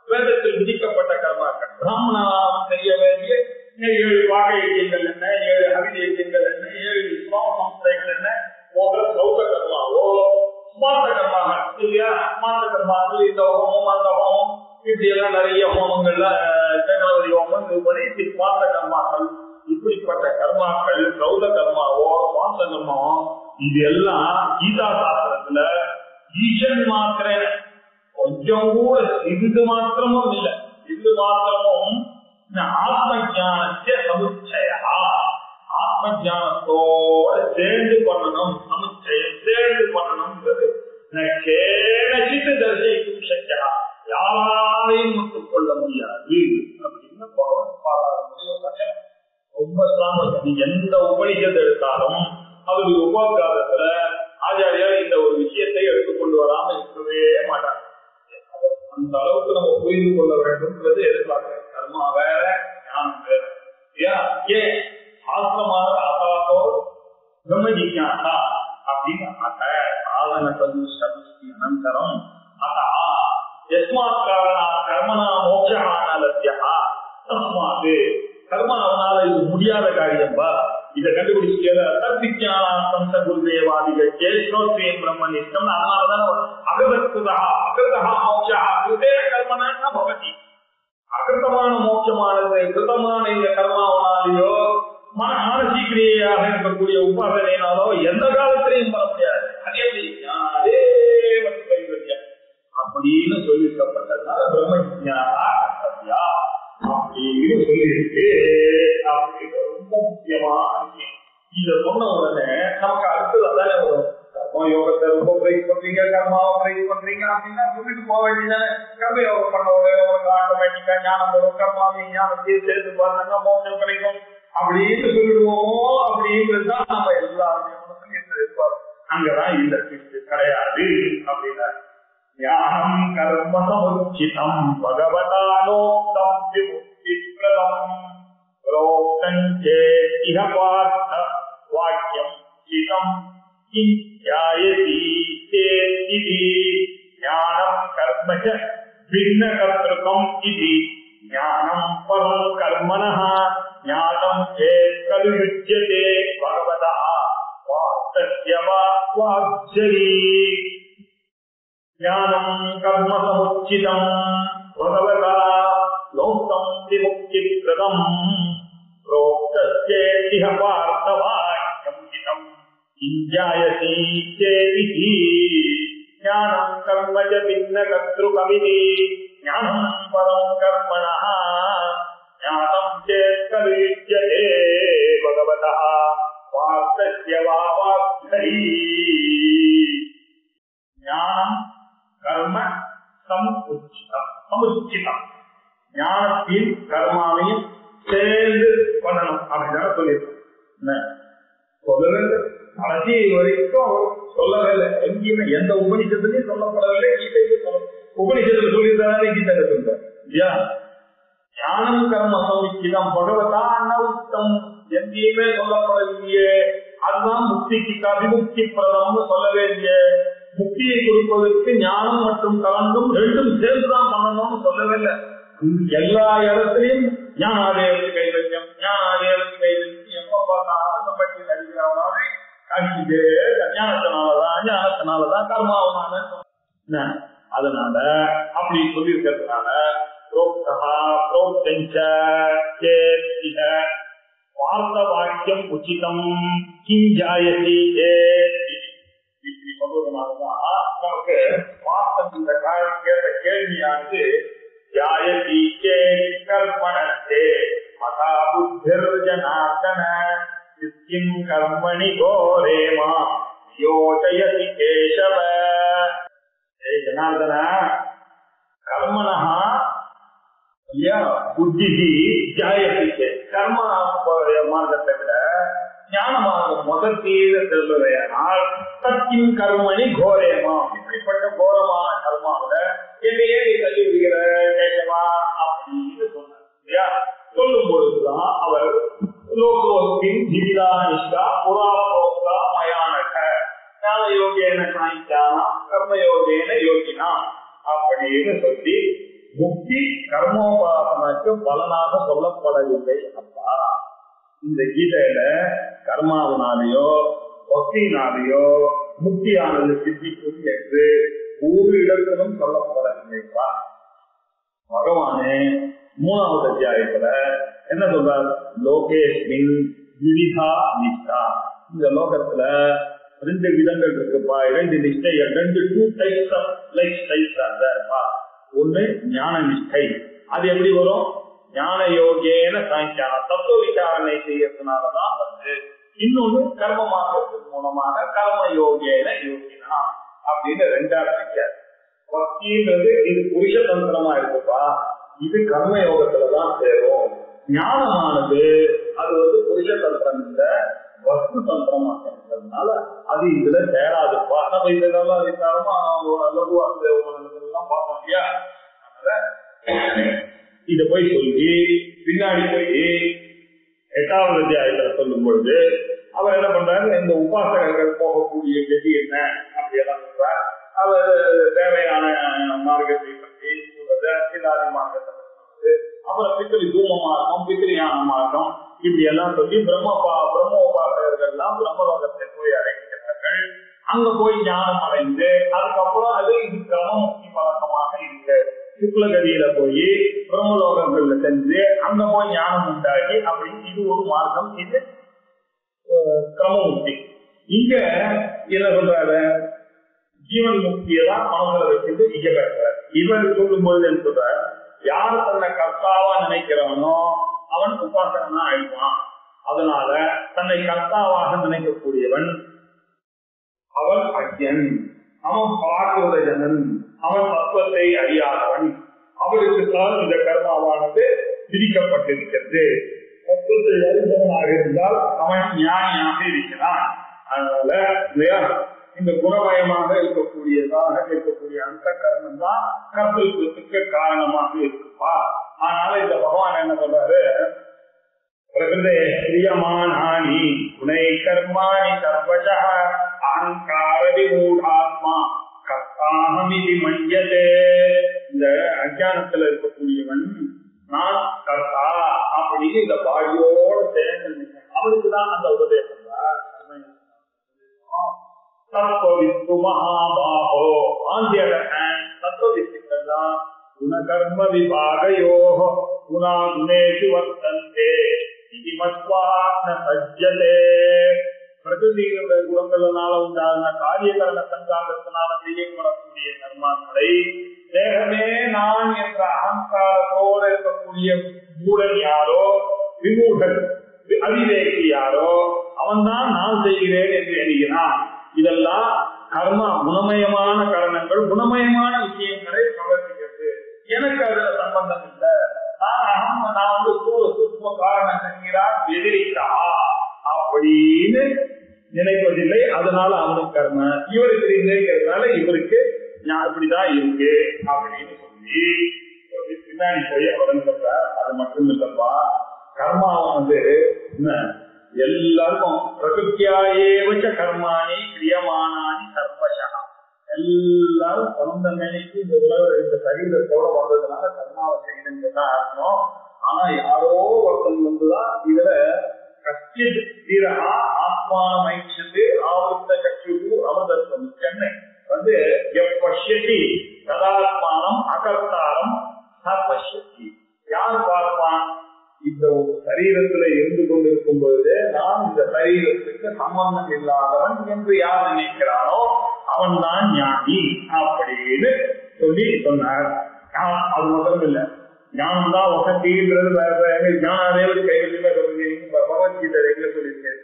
வேதத்தில் விதிக்கப்பட்ட கர்மாக்கள். பிராமணாம் செய்ய வேண்டிய ஏழு வாகை இயக்கங்கள் என்ன, ஏழு அவிதி இயக்கங்கள் என்ன, ஏழு சம்ஸ்தைகள் என்ன போன்ற சௌக கர்மாவோ ஸ்மார்த்த கர்மாக்கள் இல்லையா? ஸ்மார்த்த கர்மாக்கள் இந்த ஹோமம் அந்த ஹோமம் இப்படி எல்லாம் நிறைய ஹோமங்கள்ல சக்கரவர்த்தி ஹோமம் இது ஸ்மார்த்த கர்மாக்கள். இப்படிப்பட்ட கர்மாக்கள் சௌத கர்மாவோ ஸ்மார்த்த கர்மாவோ இது எல்லாம் கீதா சாஸ்திரத்துல ஈசன் மாத்திர கொஞ்சம் கூட இது மாத்திரமும் இல்லை, இது மாத்திரமும் ஆத்ம ஜானத்தை சமுச்சயா ஆத்ம ஜானத்தோட சேர்ந்து பண்ணணும். சமுச்சயம் சேர்ந்து பண்ணணும்ன்றது தரிசிக்கும் சக்தியா யாரையும் முற்றுக் கொள்ள முடியாது அப்படின்னு பகவத் பாதாரமுடைய ரொம்ப ஸ்ட்ராங். நீ எந்த உபனிஷத்து எடுத்தாலும் அவருடைய உபகாரத்துல ஆச்சாரியார் இந்த ஒரு விஷயத்தை எடுத்துக்கொண்டு வராம இருக்கவே மாட்டாங்க. அந்த அளவுக்கு நம்ம புரிந்து கொள்ள வேண்டும்ன்றது எதிர்பார்க்கிறேன். கர்மா வேற ஞானம் வேற. ஏன் சாஸ்திரமான அசாதோ பிரம்ம ஜிக்ஞாசா அப்படின்னு சாதன சதுஷ்டி அனந்தரம் அதா எஸ்மாத் காரணா கர்மனா மோட்சா தஸ்மாது கர்மாவனால இது முடியாத காரியம்பா. இதை கண்டுபிடிச்சு தற்விஜானாந்தம் குருதேவாதிகள் ஜெயஸ்ரோத்ரியம் பிரம்மனிஷ்டம். அதனாலதான் அகதா அகிருதா மோட்சா கிருதேன கர்மனா பவதி. அகிருத்தமான மோட்சமானது கிருத்தமான இந்த கர்மாவனாலேயோ மன மானசீக்கிரியாக இருக்கக்கூடிய உபாசனையினாலோ எந்த காலத்திலையும் வர முடியாது. அதே அப்படின்னு சொல்லியிருக்கப்பட்டதுனால பிரம்ம ஜிஞாசா கர்த்தவ்யா அப்படின்னு சொல்லியிருக்கு. அப்படின்னு ரொம்ப முக்கியமான விஷயம். இத சொன்ன உடனே நமக்கு அடுத்தது அதானே வரும். கர்ம யோகத்தை ரொம்ப பிரைஸ் பண்றீங்க, கர்மாவை பிரைஸ் பண்றீங்க அப்படின்னா சொல்லிட்டு போக வேண்டியதானே. கர்ம யோகம் பண்ண உங்களுக்கு ஆட்டோமேட்டிக்கா ஞானம் வரும். கர்மாவை ஞானத்தையும் சேர்த்து பார்த்தா மோட்சம் கிடைக்கும் அப்படின்னு சொல்லிடுவோமோ அப்படின்றதுதான் நம்ம எல்லாருமே எதிர்பார்ப்போம். அங்கதான் இல்ல கிடையாது அப்படின்னா ஞானம் கர்ம சமுச்சிதம் பகவதாலோக்தம் விமுக்திப்ரதம் ரோக்தஞ்சேதிஹ பார்த்த வாக்கியம் சிதம் கிஞ்சாயதி சேதிதி ஞானம் கர்மச்ச பின்ன கர்த்தகம் இதி ஞானம் பரம் கர்மணः ஞானம் சேத் கலுயுஜ்யதே பகவதः வாக்தஸ்ய வாக்சரி ஞானம் கர்ம சமுச்சிதம் பகவதா லோகம் விமுக்திப்ரதம் ரோக்தஸ்யேதிஹ பார்த்த வாக்யம் ஹிதம் கிஞ்சாயசி சேதிதி ஞானம் கர்ம ச பின்ன கர்த்தృకமிதி ஞானம் பரம் கர்மணः ஞானம் சேத் கலுயுஜ்யதே பகவதः வாக்தஸ்ய வாக்சரி ஞானம் கர்ம சமுச்சிதம் சமுச்சிதம் ஞானத்தையும் கர்மாவையும் சேர்ந்து பண்ணணும் அப்படிதான் சொல்லியிருக்கோம். சொல்லவே கடைசி வரைக்கும் சொல்லவே இல்லை. எங்கேயுமே எந்த உபனிஷத்துலையும் சொல்லப்படவில்லை. கீதையும் சொல்ல உபனிஷத்துல சொல்லியிருந்தாலே கீதையில சொல்ற இல்லையா? ஞானம் கர்ம சமுச்சிதம் பகவதா அனவுத்தம் எங்கேயுமே சொல்லப்படவில்லையே. அதுதான் முக்திக்கு அபிமுக்தி பிரதம்னு சொல்லவே இல்லையே. முக்தியை கொடுப்பதற்கு ஞானம் மற்றும் கலந்தும் ரெண்டும் சேர்ந்துதான் பண்ணணும்னு சொல்லவே இல்லை. எல்லா இடத்துலையும் ஞானாதேவத்து கைவல்யம் ஞானாதேவத்து கைவல்யம் எப்ப பார்த்தாலும் நம்ம பற்றி அறிகிறவனாலே காட்சிக்கு ஞானத்தினாலதான் ஞானத்தினாலதான் கர்மாவனால. அதனால அப்படி சொல்லி இருக்கிறதுனால வார்த்த வாக்கியம் உச்சிதம் கிஞ்சாயதி இப்படி சொல்றதுனாலதான் நமக்கு வார்த்தை இந்த கேட்ட கேள்வியானது ஜாயதி கல்பனத்தே மதா புத்திர் ஜனார்தன சித்திம் கர்மணி கோரேமா யோஜயதி கேசவ. ஜனார்தன கர்மணா புத்தி ஜாயதி கர்ம மார்க்கத்தை விட ஞான மார்க்கம் முதற்கீழ செல்வதையானால் சத்தின் கர்மணி கோரேமா இப்படிப்பட்ட கோரமான கர்மாவில என்னையே நீ தள்ளி விடுகிற கேசவா அப்படின்னு சொன்னார் இல்லையா? சொல்லும் பொழுதுதான் அவர் லோகோஸ்மின் ஜீவிதா நிஷ்டா புறா போக்தா மயானக ஞான யோகேன சாய்ச்சானா கர்ம யோகேன யோகினா அப்படின்னு சொல்லி முக்தி கர்மோபாசனக்கு பலனாக சொல்லப்படவில்லை. அப்பா இந்த கீதையில கர்மாவனாலேயோ பக்தியினாலேயோ முக்தியானது சித்திக்கும் என்று ஒரு இடத்திலும் சொல்லப்படவில்லைப்பா. பகவானே மூணாவது அத்தியாயத்துல என்ன சொல்றார்? லோகேஸ்மின் விவிதா நிஷ்டா. இந்த லோகத்துல ரெண்டு விதங்கள் இருக்குப்பா, ரெண்டு நிஷ்டைகள், ரெண்டு two types of lifestyles ஆர்ப்பா. ஒண்ணு ஞான நிஷ்டை. அது எப்படி வரும்? ஞான யோகேன சாங்கியான தத்துவ விசாரணை செய்யறதுனாலதான் வந்து. இன்னொன்னு கர்ம மார்க்கத்தின் மூலமாக கர்ம யோகேன யோகினா அப்படின்னு ரெண்டா பிரிக்காது. பக்தின்றது இது புருஷ தந்திரமா இருக்குப்பா, இது கர்ம யோகத்துலதான் சேரும். ஞானமானது அது வந்து புருஷ தந்திரம் இல்ல, வஸ்து தந்திரமா இருக்கிறதுனால அது இதுல சேராதுப்பா. நம்ம இதெல்லாம் விசாரமா லகுவாசெல்லாம் பார்த்தோம் இல்லையா? இத போய் சொல்லி பின்னாடி போய் எட்டாவது அத்தியாயத்துல சொல்லும் பொழுது அவர் என்ன பண்றாரு? இந்த உபாசகர்கள் போகக்கூடிய கதி என்ன அப்படியெல்லாம் சொல்றார். அவர் தேவையான மார்க்கத்தை பற்றி சொல்றது, சிலாதி மார்க்கத்தை பற்றி, அப்புறம் பித்திரி தூம மார்க்கம், பித்திரியான மார்க்கம், இப்படி எல்லாம் சொல்லி பிரம்மபா பிரம்ம உபாசகர்கள் எல்லாம் பிரம்மலோகத்தை போய் அடைக்கிறார்கள். அங்க போய் ஞானம் அடைந்து அதுக்கப்புறம் அது இது கிரமமுக்தி பழக்கமாக இருக்கு. சுக்லகதியில போய் பிரம்மலோகங்கள்ல சென்று அங்க போய் ஞானம் உண்டாகி அப்படி இது ஒரு மார்க்கம், இது கிரமமுக்தி. இங்க என்ன சொல்றாரு? ஜீவன் முக்தியெல்லாம் மனதில் வச்சுட்டு இங்க பேசுறாரு. இவர் சொல்லும் பொழுது என்ன சொல்றாரு? யார் தன்னை கர்த்தாவா நினைக்கிறானோ அவன் உபாசகனா ஆயிடுவான். அதனால தன்னை கர்த்தாவாக நினைக்கக்கூடியவன் அவன் அஜ்ஞன், அவன் பார்வதஜனன், அவன் தத்துவத்தை அறியாதவன். அவருக்கு தான் இந்த கர்மாவானது விதிக்கப்பட்டிருக்கிறது. தத்துவத்தை அறிந்தவனாக இருந்தால் அவன் ஞானியாக இருக்கிறான். அதனால இல்லையா, இந்த குணமயமாக இருக்கக்கூடியதாக இருக்கக்கூடிய அந்த கர்மம் தான் கர்த்தத்துவத்துக்கு காரணமாக இருக்குப்பா. அதனால இந்த பகவான் என்ன சொல்றாரு? பிரகிருதே பிரியமானானி குணை கர்மாணி சர்வசா அகங்கார விமூடாத்மா கர்த்தாஹமிதி மன்யதே. இந்த அஞ்ஞானத்துல இருக்கக்கூடியவன் நான் கர்த்தா அப்படின்னு இந்த பாடியோட சேர்ந்து அவனுக்குதான் அந்த உபதேசம். தத்துவவித்து மகாபாகோ தத்துவவித்துக்கெல்லாம் குணகர்ம விபாகயோ குணா குணேஷு வர்த்தந்தே சஜ்ஜதே. பிரகிருதிகளுடைய குணங்களால உண்டான காரியகரண சங்காங்கத்தினால செய்யப்படக்கூடிய கர்மாக்களை தேகமே நான் என்ற அகங்காரத்தோடு இருக்கக்கூடிய மூடன் யாரோ, விமூடன் அவிவேகி யாரோ அவன் தான் நான் செய்கிறேன் என்று எண்ணுகிறான். இதெல்லாம் கர்மா குணமயமான காரணங்கள், குணமயமான விஷயங்களை பிரவர்த்திக்கிறது. எனக்கு அதுல சம்பந்தம் இல்லை. நான் நான் வந்து சூக்ஷ்ம காரணம் செய்கிறான் எதிரிக்கா அப்படின்னு நினைப்பதில்லை. அதனால அவனுக்கு கர்ம, இவருக்கு நினைக்கிறதுனால இவருக்கு இப்படிதான் இருக்கு அப்படின்னு சொல்லி பின்னாடி போய் அவர் சொல்றார். அது மட்டும் இல்லப்பா, கர்மாவானது என்ன எல்லாருக்கும் பிரகிருத்தியாயேவச்ச கர்மானி கிரியமானானி சர்வசா. எல்லாரும் பிறந்த நினைக்கு இந்த உலக இந்த சரீரத்தோட வந்ததுனால கர்மாவை செய்யணுங்கிறதா அர்த்தம். ஆனா யாரோ ஒருத்தன் வந்துதான் இதுல கஷ்டித் தீரா ஆத்மான மைச்சது ஆவர்த்த கட்சிக்கு அவதர்த்தம் சென்னை வந்து எப்பி கதாத்மானம் அகர்த்தாரம் பஷ்யதி. யார் பார்ப்பான்? இந்த சரீரத்துல இருந்து கொண்டிருக்கும் பொழுது நான் இந்த சரீரத்துக்கு சம்பந்தம் இல்லாதவன் என்று யார் நினைக்கிறானோ அவன் தான் ஞானி அப்படின்னு சொல்லி சொன்னார். அது மட்டும் இல்ல, ஞானம் தான் வசதின்றது வேற வேற. ஞானதேவதி கைகளில் பகவத்கீதை எங்க சொல்லியிருக்கேன்,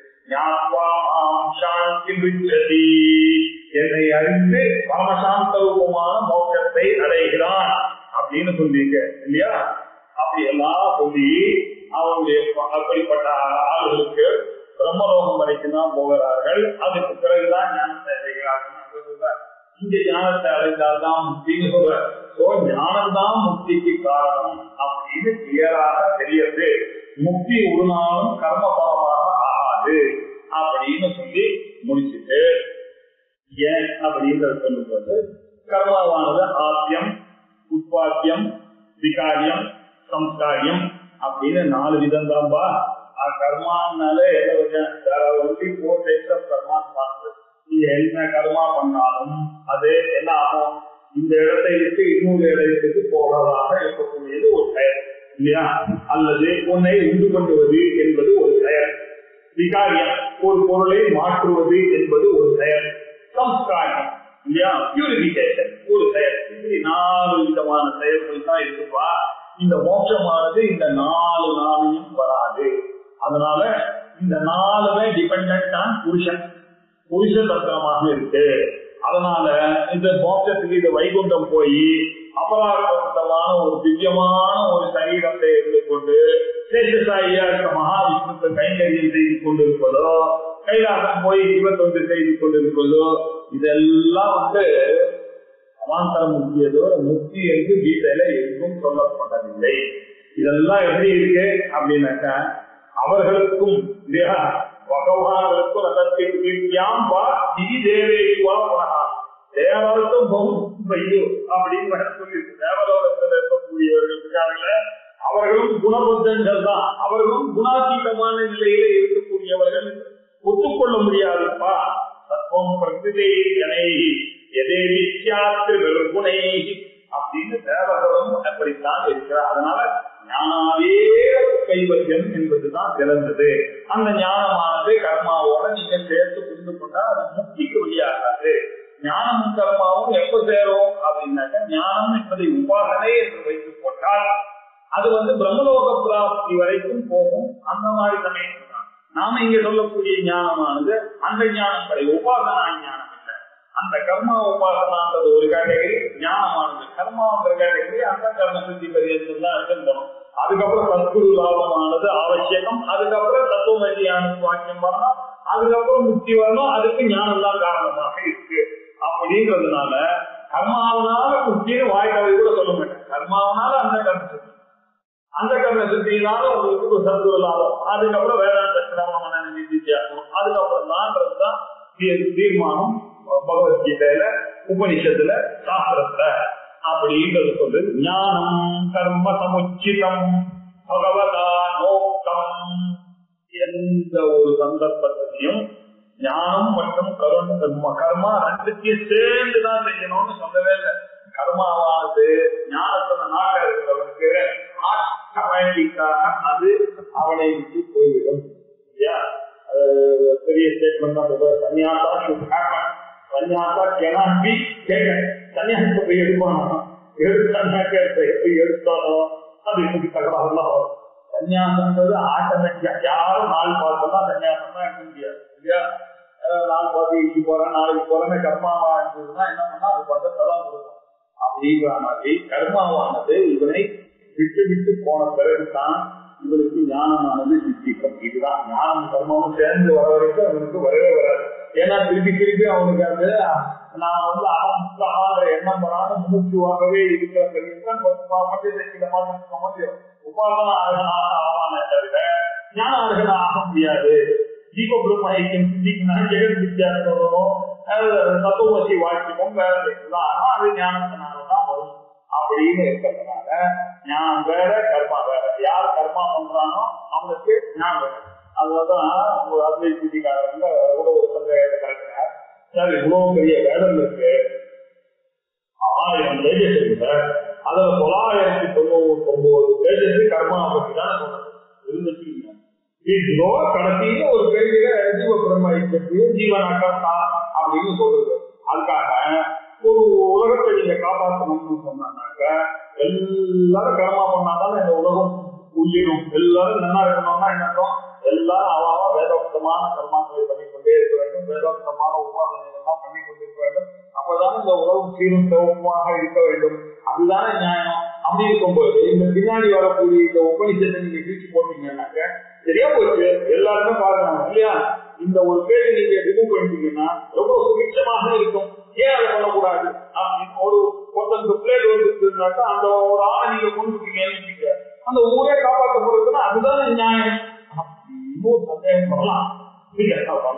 என்னை அறிந்து பரமசாந்த ரூபமான மோட்சத்தை அடைகிறான் அப்படின்னு சொல்லியிருக்க இல்லையா? அப்படி எல்லாம் சொல்லி அவருடைய அப்படிப்பட்ட ஆளுகளுக்கு பிரம்மலோகம் வரைக்கும் தான் போகிறார்கள். அதுக்கு பிறகுதான் ஞானத்தை அடைகிறார்கள். இங்க ஞானத்தை அடைந்தால்தான் முக்தின்னு சொல்ற. ஞானம்தான் முக்திக்கு காரணம் அப்படின்னு கிளியராக தெரியுது. முக்தி ஒரு நாளும் கர்ம பலமாக ஆகாது அப்படின்னு சொல்லி முடிச்சுட்டு ஏன் அப்படின்றத சொல்லும்போது கர்மாவானது ஆத்தியம், உட்பாத்தியம், விகாரியம் சம்ஸ்காரியம் அப்படின்னு நாலு விதம் தான்பா. கர்மானால only four types of karmas பார்த்து நீங்க என்ன கர்மா பண்ணாலும் அது என்ன ஆகும், இந்த இடத்தை விட்டு இன்னொரு இடத்துக்கு போகிறதாக இருக்கக்கூடியது ஒரு செயல் இல்லையா, அல்லது உன்னை உண்டு பண்ணுவது என்பது ஒரு செயல். விகாரியம் ஒரு பொருளை மாற்றுவது என்பது ஒரு செயல். சம்ஸ்காரியம் இல்லையா, பியூரிபிகேஷன் ஒரு செயல். இப்படி நாலு விதமான செயல்கள் தான் இருக்குப்பா. இந்த மோட்சமானது இந்த நாலு நாளையும் வராது. அதனால இந்த நாலுமே டிபெண்ட் ஆன் புருஷன், புருஷ தந்திரமாக இருக்கு. அதனால இந்த மோட்சத்துக்கு இந்த வைகுண்டம் போய் அபராதமான ஒரு திவ்யமான ஒரு சரீரத்தை எடுத்துக்கொண்டு சேஷசாயியா இருக்க மகாவிஷ்ணுக்கு கைங்கரியம் செய்து கொண்டிருப்பதோ, கைலாசம் போய் இருபத்தொன்று செய்து கொண்டிருப்பதோ, இதெல்லாம் வந்து அவாந்தர முக்கியதோ முக்தி என்று கீதையில எங்கும் சொல்லப்பட்டதில்லை. இதெல்லாம் எப்படி இருக்கு அப்படின்னாக்கா அவர்களுக்கும் பகவான்களுக்கும் அப்படின்னு சொல்லியிருக்கு. தேவலோகத்தில் இருக்கக்கூடியவர்கள் இருக்காங்களே அவர்களும் குணபுத்தங்கள் தான், அவர்களும் குணாதீதமான நிலையில இருக்கக்கூடியவர்கள் ஒத்துக்கொள்ள முடியாதுப்பா. தத்துவம் பிரகிருதி ஜனை எதே வித்யாத்து வெறுகுணை அப்படின்னு தேவர்களும் அப்படித்தான் இருக்கிறார். அதனால ஞானாவே கைவல்யம் என்பதுதான் சிறந்தது. அந்த ஞானமானது கர்மாவோட நீங்க சேர்த்து புரிந்து கொண்டா அது முக்திக்கு வழியாகாது. ஞானமும் கர்மாவும் எப்ப சேரும் அப்படின்னாக்க ஞானம் என்பதை உபாசனை என்று வைத்துக் கொண்டால் அது வந்து பிரம்மலோக பிராப்தி வரைக்கும் போகும். அந்த மாதிரி சமயம் தான் நாம இங்க சொல்லக்கூடிய ஞானமானது அந்த ஞானம் கிடையாது, உபாசனா ஞானம் இல்லை. அந்த கர்மா உபாசனான்றது ஒரு கேட்டகரி, ஞானமானது கர்மாங்கிற கேட்டகரி. அந்த கர்ம சித்தி பரியத்தில் தான் இருக்கணும். அதுக்கப்புறம் சத்குரு லாபமானது அவசியம். அதுக்கப்புறம் தத்துவமதியான வாக்கியம் வரணும். அதுக்கப்புறம் முக்தி வரணும். அதுக்கு ஞானம் தான் காரணமாக இருக்கு. அப்படின்றதுனால கர்மாவனால முக்தின்னு வாய்க்காவை கூட சொல்ல மாட்டேன். கர்மாவனால அந்த கர்ம சித்தி, அந்த கர்ம சித்தினால உங்களுக்கு ஒரு சத்குரு லாபம். அதுக்கப்புறம் வேதாந்த சிரவணமான வித்தியாசம். அதுக்கப்புறம் தான்றதுதான் தீர்மானம் பகவத்கீதையில உபனிஷத்துல சாஸ்திரத்துல அப்படின்றது சொல்லு. ஞானம் கர்ம சமுச்சிதம் பகவதா நோக்கம். எந்த ஒரு சந்தர்ப்பத்திலையும் ஞானம் மற்றும் கர்ம கர்மா ரெண்டுத்தையும் சேர்ந்துதான் செய்யணும்னு சொல்லவே இல்லை. கர்மாவானது ஞானத்துல நாக இருக்கிறவனுக்கு ஆட்டோமேட்டிக்காக அது அவனை விட்டு போய்விடும் இல்லையா. பெரிய ஸ்டேட்மெண்ட் தான் சொல்ற. சன்னியாசா should happen. சன்னியாசா cannot be taken. சன்னியாசத்தை போய் எடுப்பானோ எடுத்தாக்க எப்படி எடுத்தாலும் அது இன்னைக்கு தகவலாம் வரும். சன்னியாசம்ன்றது ஆட்டோமேட்டிக்கா யாரும் நாள் பார்த்தோம்னா சன்னியாசம் தான் எடுக்க முடியாது இல்லையா. நாள் பார்த்து இன்னைக்கு போறேன் நாளைக்கு போறேன்னு கர்மாவா இருந்ததுன்னா என்ன பண்ணா அது பந்தத்தை தான் கொடுக்கும். அப்படிங்கிற மாதிரி கர்மாவானது இவனை விட்டு விட்டு போன பிறகுதான் இவருக்கு ஞானமானது சித்திக்கும். இதுதான் ஞானம் கர்மாவும் சேர்ந்து வர வரைக்கும் அவனுக்கு வரவே வராது. ஏன்னா திருப்பி திருப்பி அவனுக்கு அது நான் வந்து அகமுக்தமான எண்ணம் வராத மூச்சுவாகவே இருக்கிற பெரியதான் முடியும். உபாசன அர்ஹனாக ஆவானே தவிர ஞான அர்ஹனா ஆக முடியாது. ஜீவ பிரம்ம ஐக்கியம் சித்திக்குன்னா ஜெகத் வித்தியாசமும் தத்துவசி வாக்கியமும் வேற இருக்குதான். ஆனா அது ஞானத்தினாலதான் வரும் அப்படின்னு இருக்கிறதுனால ஞானம் வேற கர்மா வேற. யார் கர்மா பண்றானோ அவனுக்கு ஞானம் வேற. அதுலதான் ஒரு அத்வை சித்திக்காரங்க கூட ஒரு சந்தேகத்தை கலக்கிறார். சார் இவ்வளவு பெரிய வேடம் இருக்கு, ஆயிரம் பேஜஸ் இருக்கு, அதுல தொள்ளாயிரத்தி தொண்ணூத்தி ஒன்பது பேஜஸ் கர்மா பத்தி தான் சொல்றது இருந்துச்சு. கடைசியில ஒரு பேஜில ஜீவ பிரம்ம ஐக்கியத்தையும் ஜீவனாக்கம் அப்படின்னு சொல்றது. அதுக்காக ஒரு உலகத்தை நீங்க காப்பாற்றணும்னு சொன்னாக்க எல்லாரும் கர்மா பண்ணாதான் இந்த உலகம் உயிரும். எல்லாரும் நல்லா இருக்கணும்னா என்னக்கும் எல்லாரும் அவாவா வேதோக்தமான கர்மாக்களை பண்ணிக்கொண்டே இருக்க வேண்டும், வேதோக்தமான உபாதனைகள்லாம் பண்ணி கொண்டிருக்க வேண்டும். அப்பதான் இந்த உலகம் சீரும் சிறப்புமாக இருக்க வேண்டும். அதுதானே நியாயம். அப்படி இருக்கும்போது இந்த பின்னாடி வரக்கூடிய இந்த உபநிஷத்தை நீங்க பிரிச்சு போட்டீங்கன்னாக்க சரியா போச்சு. எல்லாருமே பாருங்க இல்லையா. இந்த ஒரு பேரை நீங்க ரிமூவ் பண்ணிட்டீங்கன்னா ரொம்ப சுபிட்சமாக இருக்கும். ஏன் அதை பண்ணக்கூடாது அப்படின்னு ஒரு ஒருத்தருக்கு பிளேட் வந்துருக்குனாக்கா அந்த ஒரு ஆணை நீங்க கொண்டு இருக்கீங்க, அந்த ஊரே காப்பாற்றப்படுறதுன்னா அதுதான் நியாயம். இன்னொரு சந்தேகம் வரலாம்.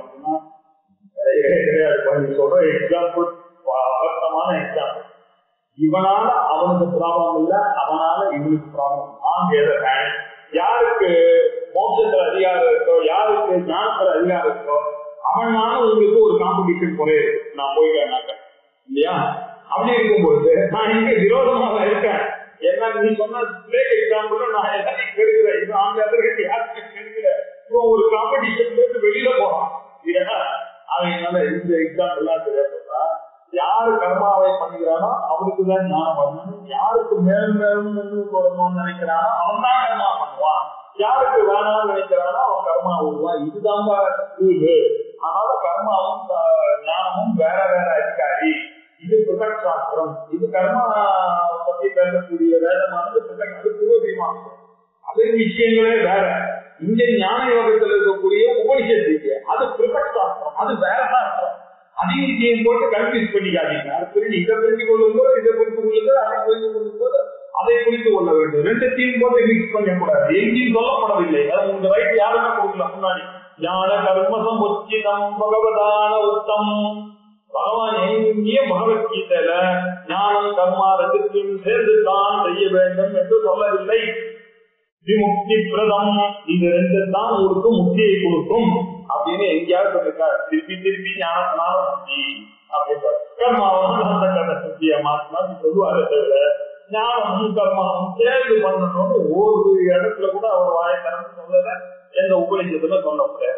கிடையாது. சொல்ற எக்ஸாம்பிள் அபத்தமான எக்ஸாம்பிள். இவனால அவனுக்கு ப்ராப்ளம் இல்ல, அவனால இவனுக்கு ப்ராப்ளம். யாருக்கு மோட்சத்துல அதிகாரம் இருக்கோ, யாருக்கு ஞானத்துல அதிகாரம் இருக்கோ, அவனால உங்களுக்கு ஒரு காம்படிஷன் குறையுது. நான் போயிட்டேன்னாக்க இல்லையா? அப்படி இருக்கும்போது நான் இங்க விரோதமாக இருக்கேன். என்ன நீ சொன்ன பிரேக் எக்ஸாம்பிள் நான் எல்லாத்தையும் கெடுக்கிறேன். இது ஆண்டு அதற்கு யாருக்கு கெடுக்கிறேன். இப்போ ஒரு காம்படிஷன் போட்டு வெளியில போறான். அதனால இந்த எக்ஸாம்பிள் எல்லாம் தெரியாதுன்னா, யாரு கர்மாவை பண்ணுகிறானோ அவனுக்குதான் ஞானம் வரணும். யாருக்கு மேலும் மேலும் முன்னுக்கு வரணும்னு நினைக்கிறானோ அவன் தான் கர்மா பண்ணுவான். யாருக்கு வேணாம்னு நினைக்கிறானோ அவன் கர்மா விடுவான். இதுதான் தீர்வு. அதனால கர்மாவும் ஞானமும் வேற வேற அதிகாரி. இது பிருகத் சாஸ்திரம். இது கர்மா பத்தி பேசக்கூடிய வேதமானது பிருகத். அது பூர்வீமாசம். அது விஷயங்களே வேற. இங்க ஞான யோகத்தில் இருக்கக்கூடிய உபனிஷத்து அது பிருகத் சாஸ்திரம். அது வேற சாஸ்திரம். அதையும் இதையும் போட்டு கன்ஃபியூஸ் பண்ணிக்காதீங்க. அது புரிஞ்சு இதை புரிந்து கொள்ளும் போது இதை புரிந்து கொள்ளும்போது அதை புரிந்து கொள்ளும் போது அதை புரிந்து கொள்ள வேண்டும். ரெண்டத்தையும் போட்டு மிக்ஸ் பண்ணக்கூடாது. எங்கேயும் சொல்லப்படவில்லை. அது உங்க ரைட் யாருன்னா கொடுக்கல. முன்னாடி ஞான கர்மசம் உச்சிதம் பகவதான உத்தம். பகவான் எங்கேயும் பகவத்கீதையில ஞானம் கர்மா ரெண்டுத்தையும் சேர்ந்து தான் செய்ய வேண்டும் என்று சொல்லவில்லை. விமுக்தி பிரதம், இது ரெண்டு தான் உங்களுக்கு முக்தியை கொடுக்கும் அப்படின்னு எங்கேயாவது சொல்லிருக்காரு. திருப்பி திருப்பி ஞானத்தினால முக்தி அப்படின்னு கர்மாவும் சுத்திய மாத்தினா சொல்லுவாரு. தவிர ஞானமும் கர்மாவும் சேர்ந்து பண்ணணும்னு ஒரு இடத்துல கூட அவர் வாயை திறந்து சொல்லல. எந்த உபநிஷத்துல சொல்ல முடியாது.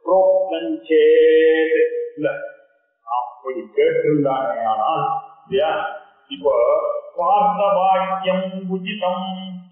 இல்ல அப்படி கேட்டிருந்தானே. ஆனால் இல்லையா, இப்போ பார்த்த வாக்கியம் உச்சிதம்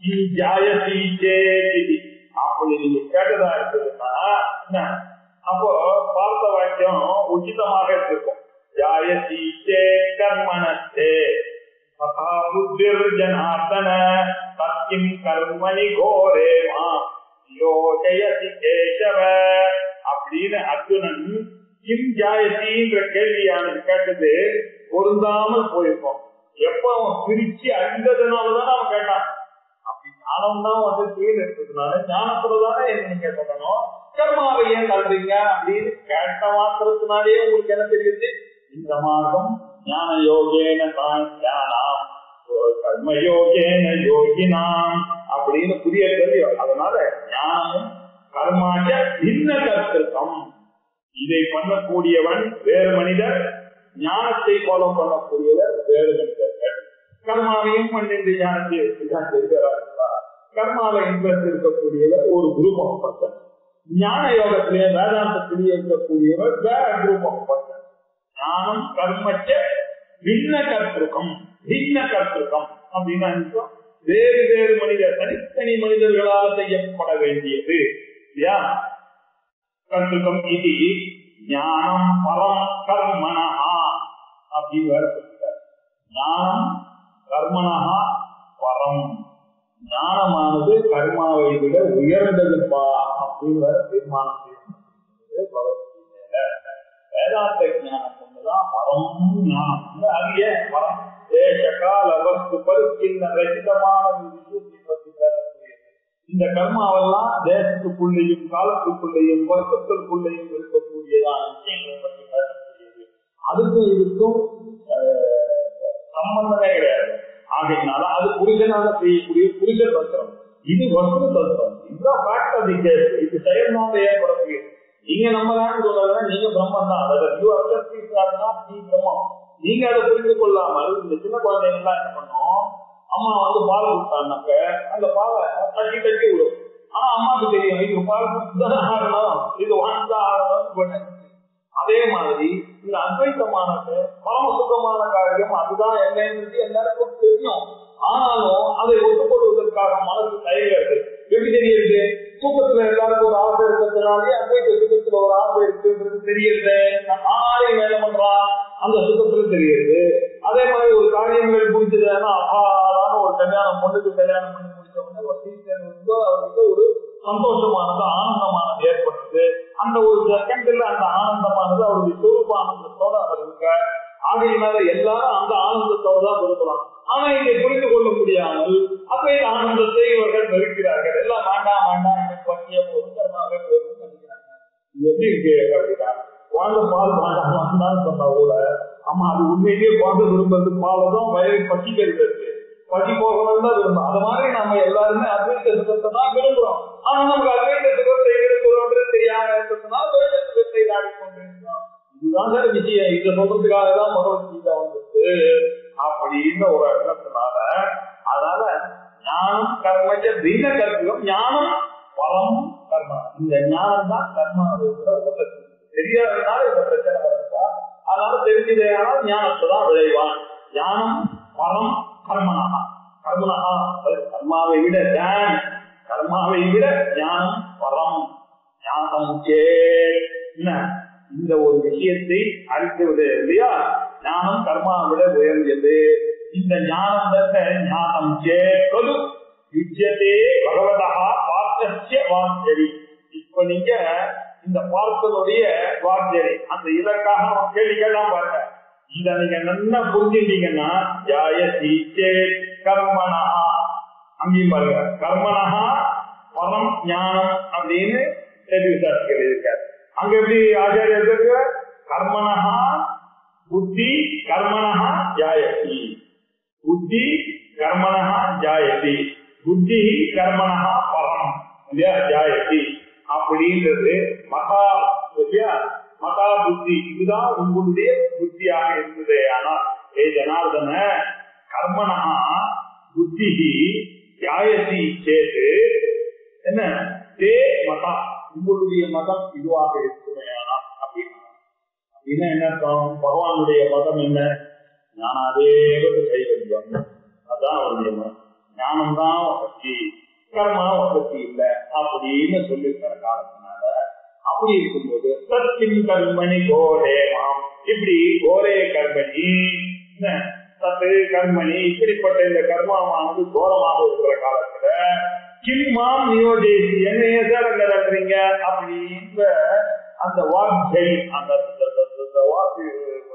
அப்படி நீங்க கேட்டதா இருக்குதுன்னா, அப்போ பார்த்த வாக்கியம் உச்சிதமாக இருக்கும். ஜாயசீச்சே கர்மணத்தே புத்திர் ஜனார்தன தக்கிம் கர்மணி கோரேமா யோஜயசி கேசவ அப்படின்னு அர்ஜுனன் கிம் ஜாயசின்ற கேள்வியானது கேட்டது பொருந்தாமல் போயிருக்கோம். எப்ப அவன் பிரிச்சு அழிந்ததுனாலதான் அவன் கேட்டான். அப்படி ஞானம் தான் வந்து கீழ் இருக்கிறதுனால ஞானத்துலதானே என்ன நீங்க சொல்லணும். கர்மாவை ஏன் தள்ளுறீங்க அப்படின்னு கேட்ட மாத்திரத்தினாலேயே உங்களுக்கு என்ன தெரியுது? இந்த மார்க்கம் ஞான யோகேன தான் ஞானம் கர்ம யோகேன யோகினாம் அப்படின்னு புதிய தெரியும். அதனால ஞானமும் கர்மாச்ச பின்ன கர்த்தம். இதை பண்ணக்கூடியவன் வேறு மனிதர், ஞானத்தை ஃபாலோ பண்ணக்கூடியவர் வேறு மனிதர்கள். கர்மாவையும் பண்ணிட்டு ஞானத்தை வச்சுதான் தெரிகிறார். கர்மால இன்ட்ரெஸ்ட் இருக்கக்கூடியவர் ஒரு குரூப் ஆஃப் பர்சன். ஞான யோகத்திலே வேதாந்தத்திலேயே இருக்கக்கூடியவர் வேற குரூப் ஆஃப் பர்சன். ஞானம் கர்மச்ச பின்ன கர்த்திருக்கம். பின்ன கர்த்திருக்கம் அப்படின்னா வேறு வேறு மனிதர், தனித்தனி மனிதர்களால் செய்யப்பட வேண்டியது இல்லையா? கர்த்திருக்கம் இது ஞானம் பரம் கர்மனா அப்படின்னு வேற சொல்லிட்டார். ஞானம் கர்மனா பரம். ஞானமானது கர்மாவை விட உயர்ந்ததுப்பா அப்படின்னு வேற தீர்மானம் செய்யப்பட்டது. வேதாந்த ஞானம் ஒண்ணுதான் பரம் ஞானம். அது ஏன் பரம்? தேச கால வஸ்து பருக்கின்ற ரசிதமான விஷயத்தை பற்றி பேசக்கூடியது. இந்த கர்மாவெல்லாம் தேசத்துக்குள்ளேயும் காலத்துக்குள்ளேயும் வருஷத்திற்குள்ளேயும் இருக்கக்கூடியதான விஷயங்களை பற்றி பேசக்கூடியது. அதுக்கும் இதுக்கும் சம்பந்தமே கிடையாது. ஆகையினால அது புரிதனால செய்யக்கூடிய புரித தந்திரம். இது வஸ்து தந்திரம். இதுதான் ஃபேக்ட் ஆஃப் தி கேஸ். இது செயல்னால ஏற்படக்கூடியது. நீங்க நம்பலான்னு சொல்லலாம். நீங்க பிரம்மன் தான். பிரம்மம். நீங்க அதை புரிந்து கொள்ளாமல் இந்த சின்ன குழந்தைங்க எல்லாம் என்ன பண்ணும்? அம்மா வந்து பால் கொடுத்தாங்க, அந்த பாலை தட்டி தட்டி விடும். ஆனா அம்மாவுக்கு தெரியும் இது பால் கொடுத்துதான் ஆகணும், இது வாழ்ந்துதான் ஆகணும். அதே மாதிரி இந்த அத்வைத்தமானது பரம சுத்தமான காரியம். அதுதான் என்னன்றது எல்லாருக்கும் தெரியும். ஆனாலும் அதை ஒத்துக்கொள்வதற்காக மனசு தயங்கிறது. எப்படி தெரியுது? தூக்கத்துல எல்லாருக்கும் ஒரு ஆசை இருக்கிறதுனாலே அத்வைத்த சுத்தத்துல ஒரு ஆசை இருக்குன்றது தெரியுது. ஆணையும் வேலை பண்றான் அந்த சுத்தத்துல தெரியுது. அதே மாதிரி ஒரு காரியங்கள் முடிஞ்சதுன்னா அப்பாடான ஒரு கல்யாணம் பொண்ணுக்கு கல்யாணம் பண்ணி முடிச்ச உடனே ஒரு சீசன் வந்து அவருக்கு ஒரு சந்தோஷமானது ஆனந்தமானது ஏற்படுது. அந்த ஒரு செகண்ட்ல அந்த ஆனந்தமானது அவருடைய சொரூப ஆனந்தத்தோட அவர் இருக்க. ஆகையினால எல்லாரும் அந்த ஆனந்தத்தோட தான் கொடுக்கலாம். ஆனா இதை புரிந்து கொள்ள முடியாமல் அத்வைத ஆனந்தத்தை இவர்கள் வெறுக்கிறார்கள். எல்லாம் வேண்டாம் வேண்டாம் எனக்கு பற்றிய பொருத்தமாக போதும் நினைக்கிறாங்க. இது எப்படி இருக்கு அப்படின்னா, வாழ்ந்த பால் வேண்டாம் வேண்டாம்னு சொன்னா கூட ஆமா அது உண்மையிலேயே குழந்தை விரும்புறது பாலதான் வயது பசிக்கிறது பசி போகணும் தான் விரும்பும். அது மாதிரி நம்ம எல்லாருமே அத்வைத சுகத்தை தான் விரும்புறோம். ஆனா நமக்கு அத்வைத சுகத்தை விரும்புறோன்றது தெரியாம இருக்கிறதுனால துவைத சுகத்தை நாடிக்கொண்டிருக்கிறோம். இதுதான் சார் விஷயம். இதை சொல்றதுக்காக தான் பகவத்கீதை வந்துச்சு அப்படின்னு ஒரு எண்ணத்தினால அதனால ஞானம் கர்மஜ பின்ன கற்பிலும் ஞானம் பலம் கர்மா. இந்த ஞானம் தான் கர்மாவை விட உபசக்தி. தெரியாததுனால இந்த பிரச்சனை வருதா. அதனால தெரிஞ்சதே ஆனால் ஞானத்தை தான் விளைவான். ஞானம் பலம் கர்மனஹா. கர்மனஹா கர்மாவை விட ஞான் கர்மாவை விட ஞானம் பலம். ஞானம் சே என்ன இந்த ஒரு விஷயத்தை அறிந்துவிடு இல்லையா. ஞானம் கர்மாவை விட உயர்ந்தது. இந்த ஞானம் ஞானம் சே கது யுஜ்யதே பகவதா பார்த்தஸ்ய வாஞ்சரி. இப்ப நீங்க இந்த பார்த்தனுடைய வாஞ்சரி அந்த இலக்காக அவன் கேள்வி கேட்டான் பாருங்க. இத நீங்க நல்லா புரிஞ்சுட்டீங்கன்னா ஜாயசி சேத் கர்மனஹா அங்கேயும் பாருங்க கர்மனஹா பரம் ஞானம் அப்படின்னு விசாரிச்சுக்கிறது இருக்காரு. அங்க எப்படி ஆச்சாரியர் இருக்கு கர்மனஹா புத்தி கர்மனஹா ஜாயசி புத்தி கர்மனஹா ஜாயசி புத்தி கர்மனஹா பரம் இல்லையா ஜாயசி அப்படின்றது மகா இல்லையா மகா புத்தி. இதுதான் உங்களுடைய புத்தியாக இருந்தது. ஆனா ஏ ஜனார்தன கர்மனஹா புத்தி ஜாயசி சேது என்ன தே மகா உங்களுடைய மதம் இதுவாக இருக்குமே. ஆனா அப்படின்னா அப்படின்னா என்ன அர்த்தம்? பகவானுடைய மதம் என்ன? ஞானாதேவ கைவல்யம். அதான் அவருடைய மதம். ஞானம் தான் வசதி கர்மா வசதி இல்லை அப்படின்னு சொல்லியிருக்கிற காலத்தினால அப்படி இருக்கும்போது சத்தின் கர்மணி கோரே மாம் இப்படி கோரே கர்மணி சத்து கர்மணி இப்படிப்பட்ட இந்த கர்மாவானது கோரமாக இருக்கிற காலத்துல கிம்மாம் நியோஜேசி என்னைய சார் அங்க நடக்கிறீங்க அப்படின்ற அந்த வார்த்தை அந்த வாக்கு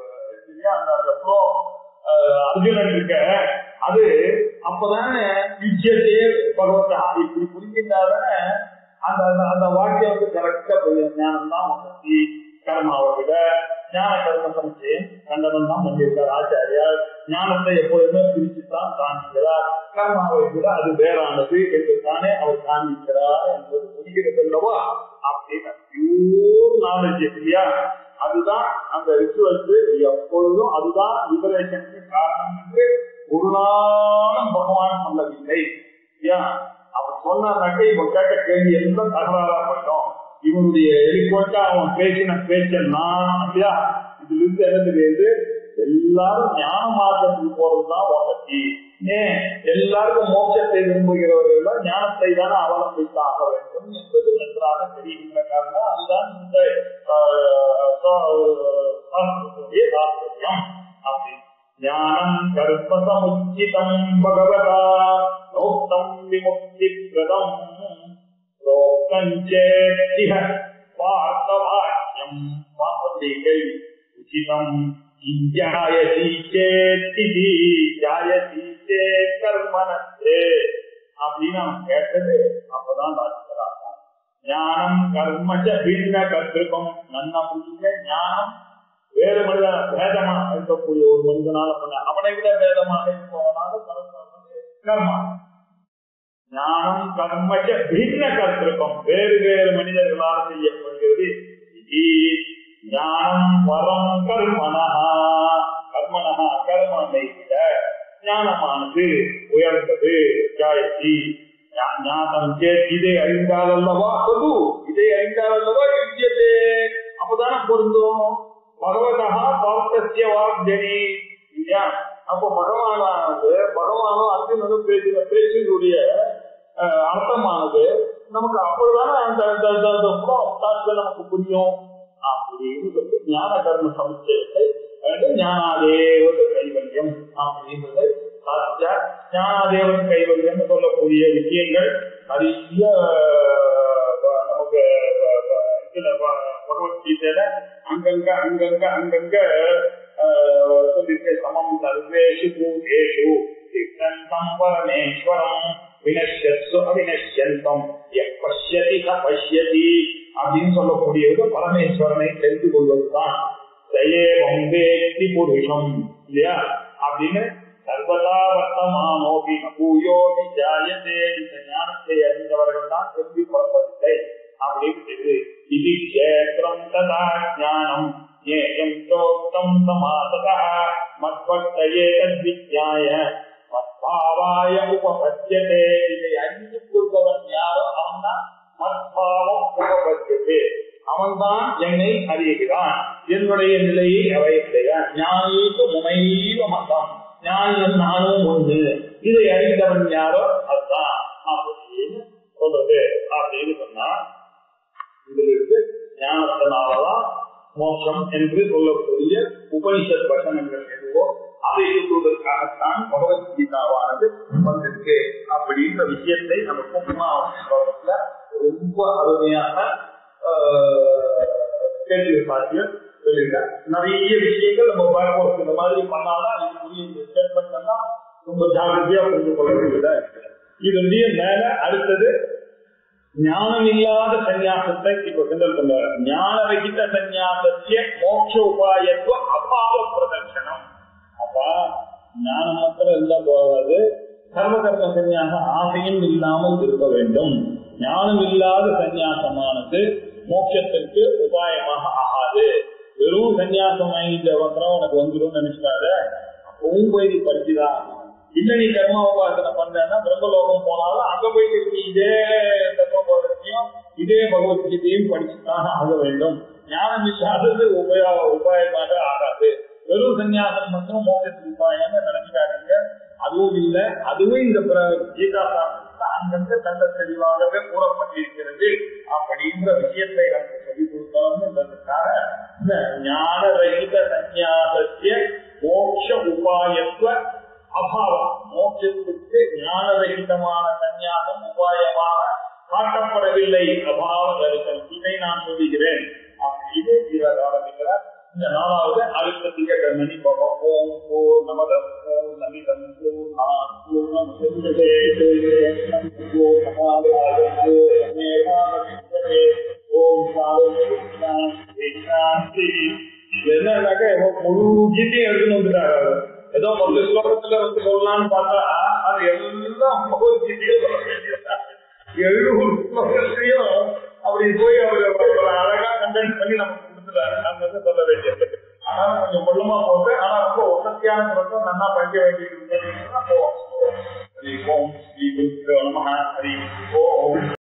அந்த ஃப்ளோ அர்ஜுனன் இருக்க அது அப்பதானே யுஜ்யத்தையே பகவத்தா இப்படி புரிஞ்சிருந்தாதானே அந்த அந்த வாக்கியம் வந்து கரெக்டா போயிடும். ஞானம் தான் வசதி கர்மாவை விட ஞான கர்ம சமுச்சயம் கண்டனம் தான் பண்ணியிருக்கார் ஆச்சாரியார். ஞானத்தை எப்பொழுதுமே பிரிச்சுத்தான் காண்பிக்கிறார். கர்மாவை விட அது வேறானது என்று தானே அவர் காண்பிக்கிறார் என்பது புரிகிறது அல்லவா. அப்படின்னு பியூர் நாலேஜ் இல்லையா. அதுதான் அந்த ரிச்சுவல்ஸ் எப்பொழுதும் அதுதான் லிபரேஷனுக்கு காரணம் என்று ஒரு நாளும் பகவான் சொல்லவில்லை. அவர் சொன்னாக்க இவன் கேட்ட கேள்வி எல்லாம் தகராறா போயிடும். இவனுடைய எலிக்கோட்டா அவன் பேசின பேச்சன்னா இல்லையா இதுல இருந்து என்ன தெரியுது எல்லாரும் ஞான மார்க்கத்துக்கு போறதுதான் வசதி. ஏன் எல்லாருக்கும் மோட்சத்தை விரும்புகிறவர்கள் ஞானத்தை தானே அவலம்பித்து ஆக வேண்டும் என்பது நன்றாக தெரிகின்ற காரணம். அதுதான் இந்த தாத்பரியம். அப்படி ஞானம் கர்ப்பசமுச்சிதம் பகவதா நோக்தம் விமுக்தி பிரதம் லோகஞ்சேதிஹ பார்த்தவாக்கியம் பார்த்தவருடைய கேள்வி உச்சிதம் ஜாயசி சேத்திதி ஜாயசி சேத் கர்மனே அப்படின்னு அவன் கேட்டது. அப்பதான் ராஜ்யராகும் ஞானம் கர்மச்ச பின்ன கர்த்திருக்கும் நன்ன முடிஞ்ச ஞானம் வேறு மனிதன பேதமா இருக்கக்கூடிய ஒரு மனிதனால பண்ண அவனை விட பேதமாக இருப்பவனால கர்மா. ஞானம் கர்மச்ச பின்ன கர்த்திருக்கும் வேறு வேறு மனிதர்களால் செய்யப்படுகிறது. ஞானம் பரம் கர்மனஹா கர்மனஹா கர்மனை விட ஞானமானது உயர்ந்தது. ஜாயசி ஞானம் சேத் இதை அறிந்தால் அல்லவா கது இதை அறிந்தால் அல்லவா யுஜ்யதே அப்பதானே பொருந்தும். பகவதா பார்த்தஸ்ய வாக்ஜனி இல்லையா. அப்போ பகவானானது பகவானும் அர்ஜுனனும் பேசின பேச்சினுடைய அர்த்தமானது நமக்கு அப்பொழுதானே அந்த நமக்கு புரியும். அப்படின்னு சொல்லி ஞான கர்ம சமுச்சயத்தை ஞானாதேவத கைவல்யம் அப்படின்றது ஞானாதேவத கைவல்யம் சொல்லக்கூடிய விஷயங்கள் நிறைய நமக்கு இதுல பகவத்கீதையில அங்கங்க அங்கங்க அங்கங்க சொல்லிட்டு சமம் சர்வேஷு பூதேஷு பரமேஸ்வரம் வினஷ்யத்சு அவினஷ்யந்தம் பஷ்யதி ந பஷ்யதி அப்படின்னு சொல்லக்கூடியது பரமேஸ்வரனை தெரிந்து கொள்வதுதான். வேத்தி புருஷம் இல்லையா அப்படின்னு சர்வதா வர்த்தமானோபி பூயோபி ஜாயதே இந்த ஞானத்தை அறிந்தவர்கள் தான் திரும்பி பிறப்பதில்லை அப்படின்னு இது கேத்திரம் ததா ஞானம் ஏயம் சோக்தம் சமாசதா மத்வர்த்தயே தத்விஜ்ஞாய மத்பாவாய உபபத்யதே. இதை அறிந்து கொள்பவன் யாரோ அவன் தான் மத்பாவம் உபபத்யதே, அவன்தான் என்னை அறிகிறான், என்னுடைய நிலையை அவைகிறான். ஞானிக்கு முனைவ மதம், ஞானியும் நானும் ஒன்று, இதை அறிந்தவன் யாரோ அதுதான் அப்படின்னு சொல்றது. அப்படின்னு சொன்னா இதுல இருக்கு ஞானத்தினாலதான் மோட்சம் என்று சொல்லக்கூடிய உபனிஷத் வசனங்கள் எதுவோ அதை சொல்வதற்காகத்தான் பகவத்கீதாவானது வந்திருக்கு அப்படின்ற விஷயத்தை நமக்கு மூணாவது ரொம்ப அருமையாக கேள்வி சாத்தியம் சொல்லியிருக்காங்க. நிறைய விஷயங்கள் நம்ம பார்ப்போம். இந்த மாதிரி பண்ணாதான் ஸ்டேட்மெண்ட் எல்லாம் ரொம்ப ஜாகிரதையா புரிந்து கொள்ள வேண்டியதா இருக்கு. இதனுடைய மேல அடுத்தது ஞானம் இல்லாத சன்னியாசத்தை இப்ப கிண்டல் பண்றாரு. ஞான ரகித சன்னியாசத்திய மோட்ச உபாயத்துவ அபாவ பிரதர்சனம். அப்பா ஞானம் மாத்திரம் இருந்தா போகாது, சர்வகர்ம சன்னியாசம் ஆசையும் இல்லாமல் இருக்க வேண்டும். ஞானம் இல்லாத சன்னியாசமானது மோட்சத்திற்கு உபாயமாக ஆகாது. வெறும் சன்னியாசம் வாங்கிட்டு மாத்திரம் உனக்கு வந்துடும் நினைச்சுக்காத, அப்பவும் போய் நீ படிச்சுதான். இல்ல நீ கர்ம உபாசனை பண்றேன்னா பிரம்மலோகம் போனாலும் அங்க போயிட்டு இதே தத்துவத்தையும் இதே பகவத்கீதையும் படிச்சுதான் ஆக வேண்டும். ஞானம் இல்லாதது உபயா உபாயமாக ஆகாது. வெறும் சன்னியாசம் மட்டும் மோட்சத்துக்கு உபாயம்னு நினைச்சுக்காதீங்க. அதுவும் இல்லை, அதுவும் இந்த கீதா சாஸ்திரத்துல அங்கங்க தந்த தெளிவாகவே கூறப்பட்டிருக்கிறது அப்படின்ற விஷயத்தை நமக்கு சொல்லிக் கொடுத்தோம்ன்றதுக்காக இந்த ஞான ரகித சன்னியாசத்திய மோட்ச உபாயத்துவ அபாவம், மோட்சத்துக்கு ஞான ரகிதமான சன்னியாசம் உபாயமாக காட்டப்படவில்லை, அபாவ தரிசனம், இதை நான் சொல்லுகிறேன் அப்படின்னு இவர் ஆரம்பிக்கிறார். இந்த நாலாவது அடுத்த திகழ் பகம் ஓம் ஓ நமதம் ஓம் நமிதம் பூர்ணம் என்னன்னாக்க முழு கீதையும் எடுத்துன்னு வந்துட்டாரு. ஏதோ மொத்த ஸ்லோகத்துல வந்து சொல்லலாம்னு பார்த்தா அது எல்லாம் பகவத்கீதையும் சொல்ல வேண்டியது. எழுநூறு ஸ்லோகத்தையும் அப்படி போய் அவர் அழகா கண்டென்ஸ் பண்ணி நமக்கு கொடுத்துட்டாரு. அங்க சொல்ல வேண்டியது ஆனா கொஞ்சம் கொள்ளமா போட்டு, ஆனா ரொம்ப வசதியான சொல்றோம், நல்லா படிக்க வேண்டியது. ஓம் ஸ்ரீ ஓம் ஸ்ரீ குரு நமஹ ஹரி ஓம்.